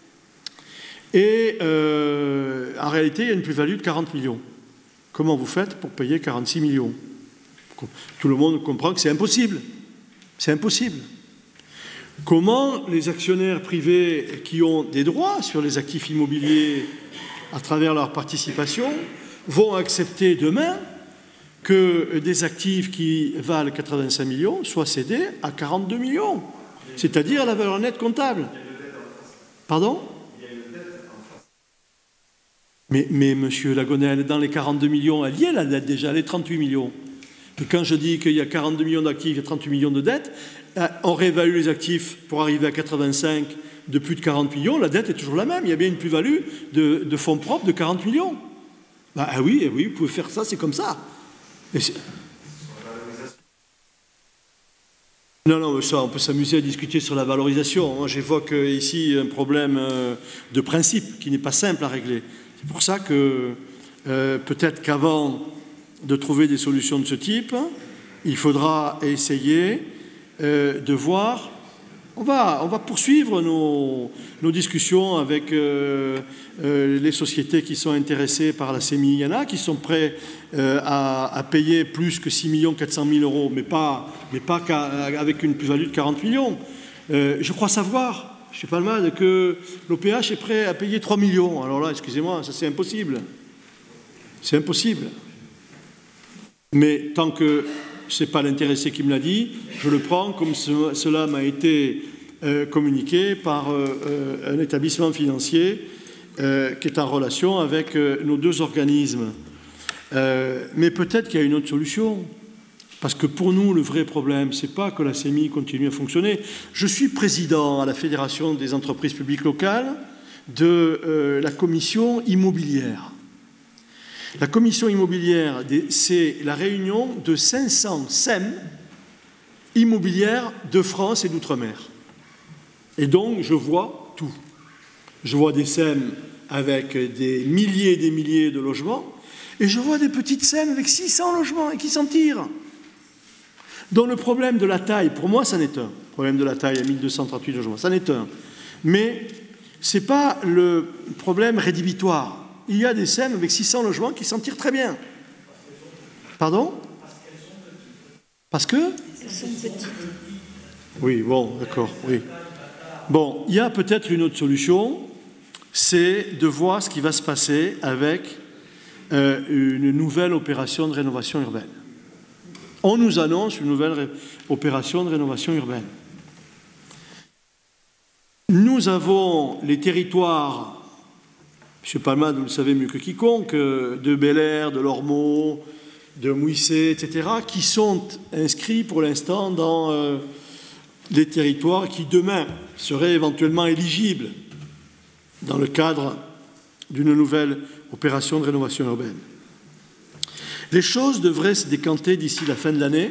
et en réalité, il y a une plus-value de 40 millions. Comment vous faites pour payer 46 millions? Tout le monde comprend que c'est impossible. C'est impossible. Comment les actionnaires privés qui ont des droits sur les actifs immobiliers à travers leur participation vont accepter demain que des actifs qui valent 85 millions soient cédés à 42 millions, c'est-à-dire à la valeur nette comptable. Pardon ? Mais monsieur Lagonel, dans les 42 millions, elle y est la dette déjà, les 38 millions. Et quand je dis qu'il y a 42 millions d'actifs et 38 millions de dettes, on réévalue les actifs pour arriver à 85, de plus de 40 millions, la dette est toujours la même. Il y a bien une plus-value de fonds propres de 40 millions. Bah, oui, vous pouvez faire ça, c'est comme ça. Non, mais ça, on peut s'amuser à discuter sur la valorisation. Moi, j'évoque ici un problème de principe qui n'est pas simple à régler. C'est pour ça que peut-être qu'avant de trouver des solutions de ce type, il faudra essayer de voir. On va poursuivre nos discussions avec les sociétés qui sont intéressées par la CEMI. Il y en a qui sont prêts à payer plus que 6 400 000 euros, mais pas avec une plus-value de 40 millions. Je crois savoir, je ne sais pas le mal, que l'OPH est prêt à payer 3 millions. Alors là, excusez-moi, ça c'est impossible. C'est impossible. Mais tant que ce n'est pas l'intéressé qui me l'a dit, je le prends comme cela m'a été communiqué par un établissement financier qui est en relation avec nos deux organismes. Mais peut-être qu'il y a une autre solution. Parce que pour nous, le vrai problème, ce n'est pas que la CEMI continue à fonctionner. Je suis président à la Fédération des entreprises publiques locales de la commission immobilière. La commission immobilière, c'est la réunion de 500 SEM immobilières de France et d'outre-mer. Et donc, je vois tout. Je vois des SEM avec des milliers et des milliers de logements, et je vois des petites SEM avec 600 logements et qui s'en tirent. Donc le problème de la taille, pour moi, ça n'est un. Le problème de la taille à 1238 logements, ça n'est un. Mais ce n'est pas le problème rédhibitoire. Il y a des SEM avec 600 logements qui s'en tirent très bien. Pardon? Parce que? Elles sont petites. Oui, bon, d'accord, oui. Bon, il y a peut-être une autre solution, c'est de voir ce qui va se passer avec une nouvelle opération de rénovation urbaine. On nous annonce une nouvelle opération de rénovation urbaine. Nous avons les territoires, M. Palmade, vous le savez mieux que quiconque, de Bel-Air, de Lormeaux, de Mouissé, etc., qui sont inscrits pour l'instant dans les territoires qui, demain, seraient éventuellement éligibles dans le cadre d'une nouvelle opération de rénovation urbaine. Les choses devraient se décanter d'ici la fin de l'année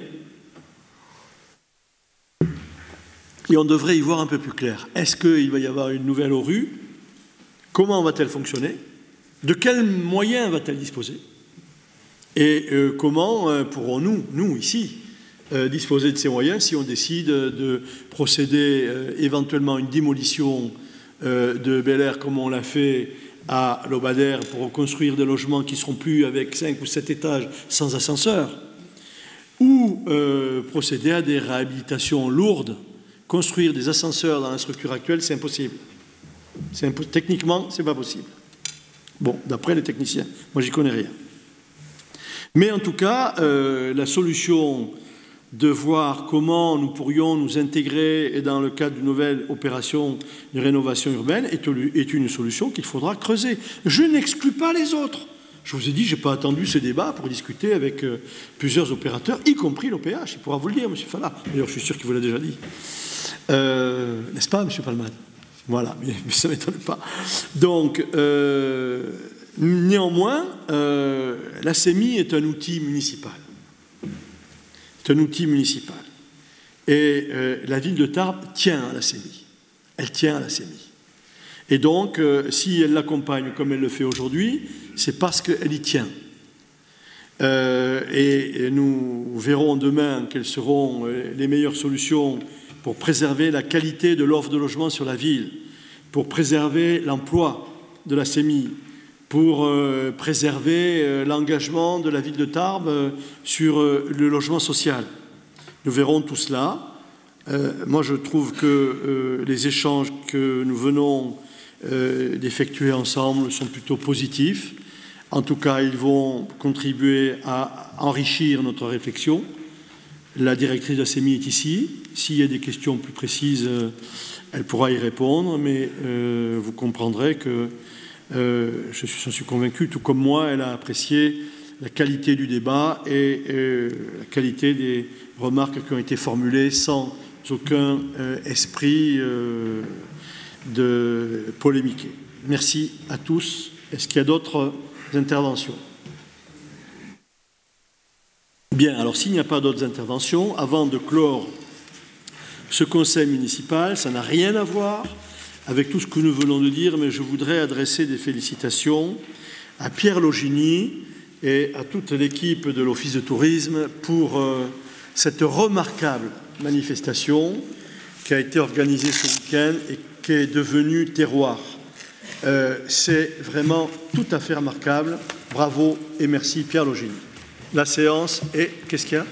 et on devrait y voir un peu plus clair. Est-ce qu'il va y avoir une nouvelle ORU? Comment va-t-elle fonctionner? De quels moyens va-t-elle disposer? Et comment pourrons-nous, nous, ici, disposer de ces moyens si on décide de procéder éventuellement à une démolition de Bel-Air comme on l'a fait à Lobadère pour reconstruire des logements qui ne seront plus avec 5 ou 7 étages sans ascenseur, ou procéder à des réhabilitations lourdes. Construire des ascenseurs dans la structure actuelle, c'est impossible. Techniquement, ce n'est pas possible. Bon, d'après les techniciens, moi j'y connais rien. Mais en tout cas, la solution de voir comment nous pourrions nous intégrer dans le cadre d'une nouvelle opération de rénovation urbaine est une solution qu'il faudra creuser. Je n'exclus pas les autres. Je vous ai dit, je n'ai pas attendu ce débat pour discuter avec plusieurs opérateurs, y compris l'OPH. Il pourra vous le dire, M. Falla. D'ailleurs, je suis sûr qu'il vous l'a déjà dit. N'est-ce pas, M. Palmade? Voilà, mais ça ne m'étonne pas. Donc, néanmoins, la CEMI est un outil municipal. C'est un outil municipal. Et la ville de Tarbes tient à la CEMI. Elle tient à la CEMI. Et donc, si elle l'accompagne comme elle le fait aujourd'hui, c'est parce qu'elle y tient. Et nous verrons demain quelles seront les meilleures solutions pour préserver la qualité de l'offre de logement sur la ville, pour préserver l'emploi de la CEMI, pour préserver l'engagement de la ville de Tarbes sur le logement social. Nous verrons tout cela. Moi, je trouve que les échanges que nous venons d'effectuer ensemble sont plutôt positifs. En tout cas, ils vont contribuer à enrichir notre réflexion. La directrice de la CEMI est ici. S'il y a des questions plus précises, elle pourra y répondre, mais vous comprendrez que j'en suis convaincu, tout comme moi, elle a apprécié la qualité du débat et la qualité des remarques qui ont été formulées sans aucun esprit de polémiquer. Merci à tous. Est-ce qu'il y a d'autres interventions? Bien, alors s'il n'y a pas d'autres interventions, avant de clore ce conseil municipal, ça n'a rien à voir avec tout ce que nous venons de dire, mais je voudrais adresser des félicitations à Pierre Logini et à toute l'équipe de l'Office de tourisme pour cette remarquable manifestation qui a été organisée ce week-end et qui est devenue terroir. C'est vraiment tout à fait remarquable. Bravo et merci Pierre Logini. La séance est... Qu'est-ce qu'il y a?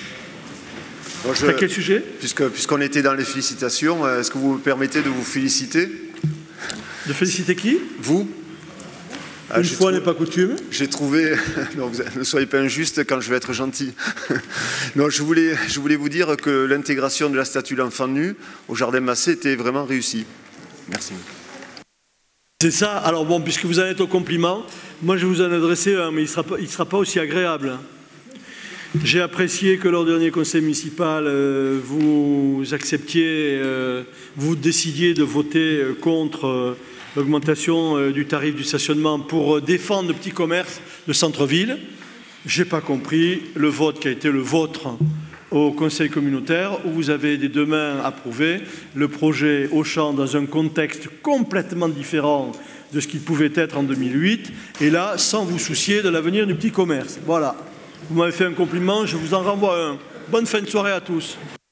À quel sujet? Puisqu'on était dans les félicitations, est-ce que vous me permettez de vous féliciter? De féliciter qui? Vous. Une fois n'est pas coutume. J'ai trouvé... Non, vous ne soyez pas injuste quand je vais être gentil. Non, je voulais vous dire que l'intégration de la statue de l'enfant nu au Jardin Massé était vraiment réussie. Merci. C'est ça. Alors bon, puisque vous en êtes au compliment, moi je vais vous en adresser un, mais il ne sera pas aussi agréable. J'ai apprécié que lors du dernier conseil municipal, vous acceptiez, vous décidiez de voter contre l'augmentation du tarif du stationnement pour défendre le petit commerce de centre-ville. Je n'ai pas compris le vote qui a été le vôtre au conseil communautaire où vous avez des deux mains approuvé le projet Auchan dans un contexte complètement différent de ce qu'il pouvait être en 2008 et là sans vous soucier de l'avenir du petit commerce. Voilà, vous m'avez fait un compliment, je vous en renvoie un. Bonne fin de soirée à tous.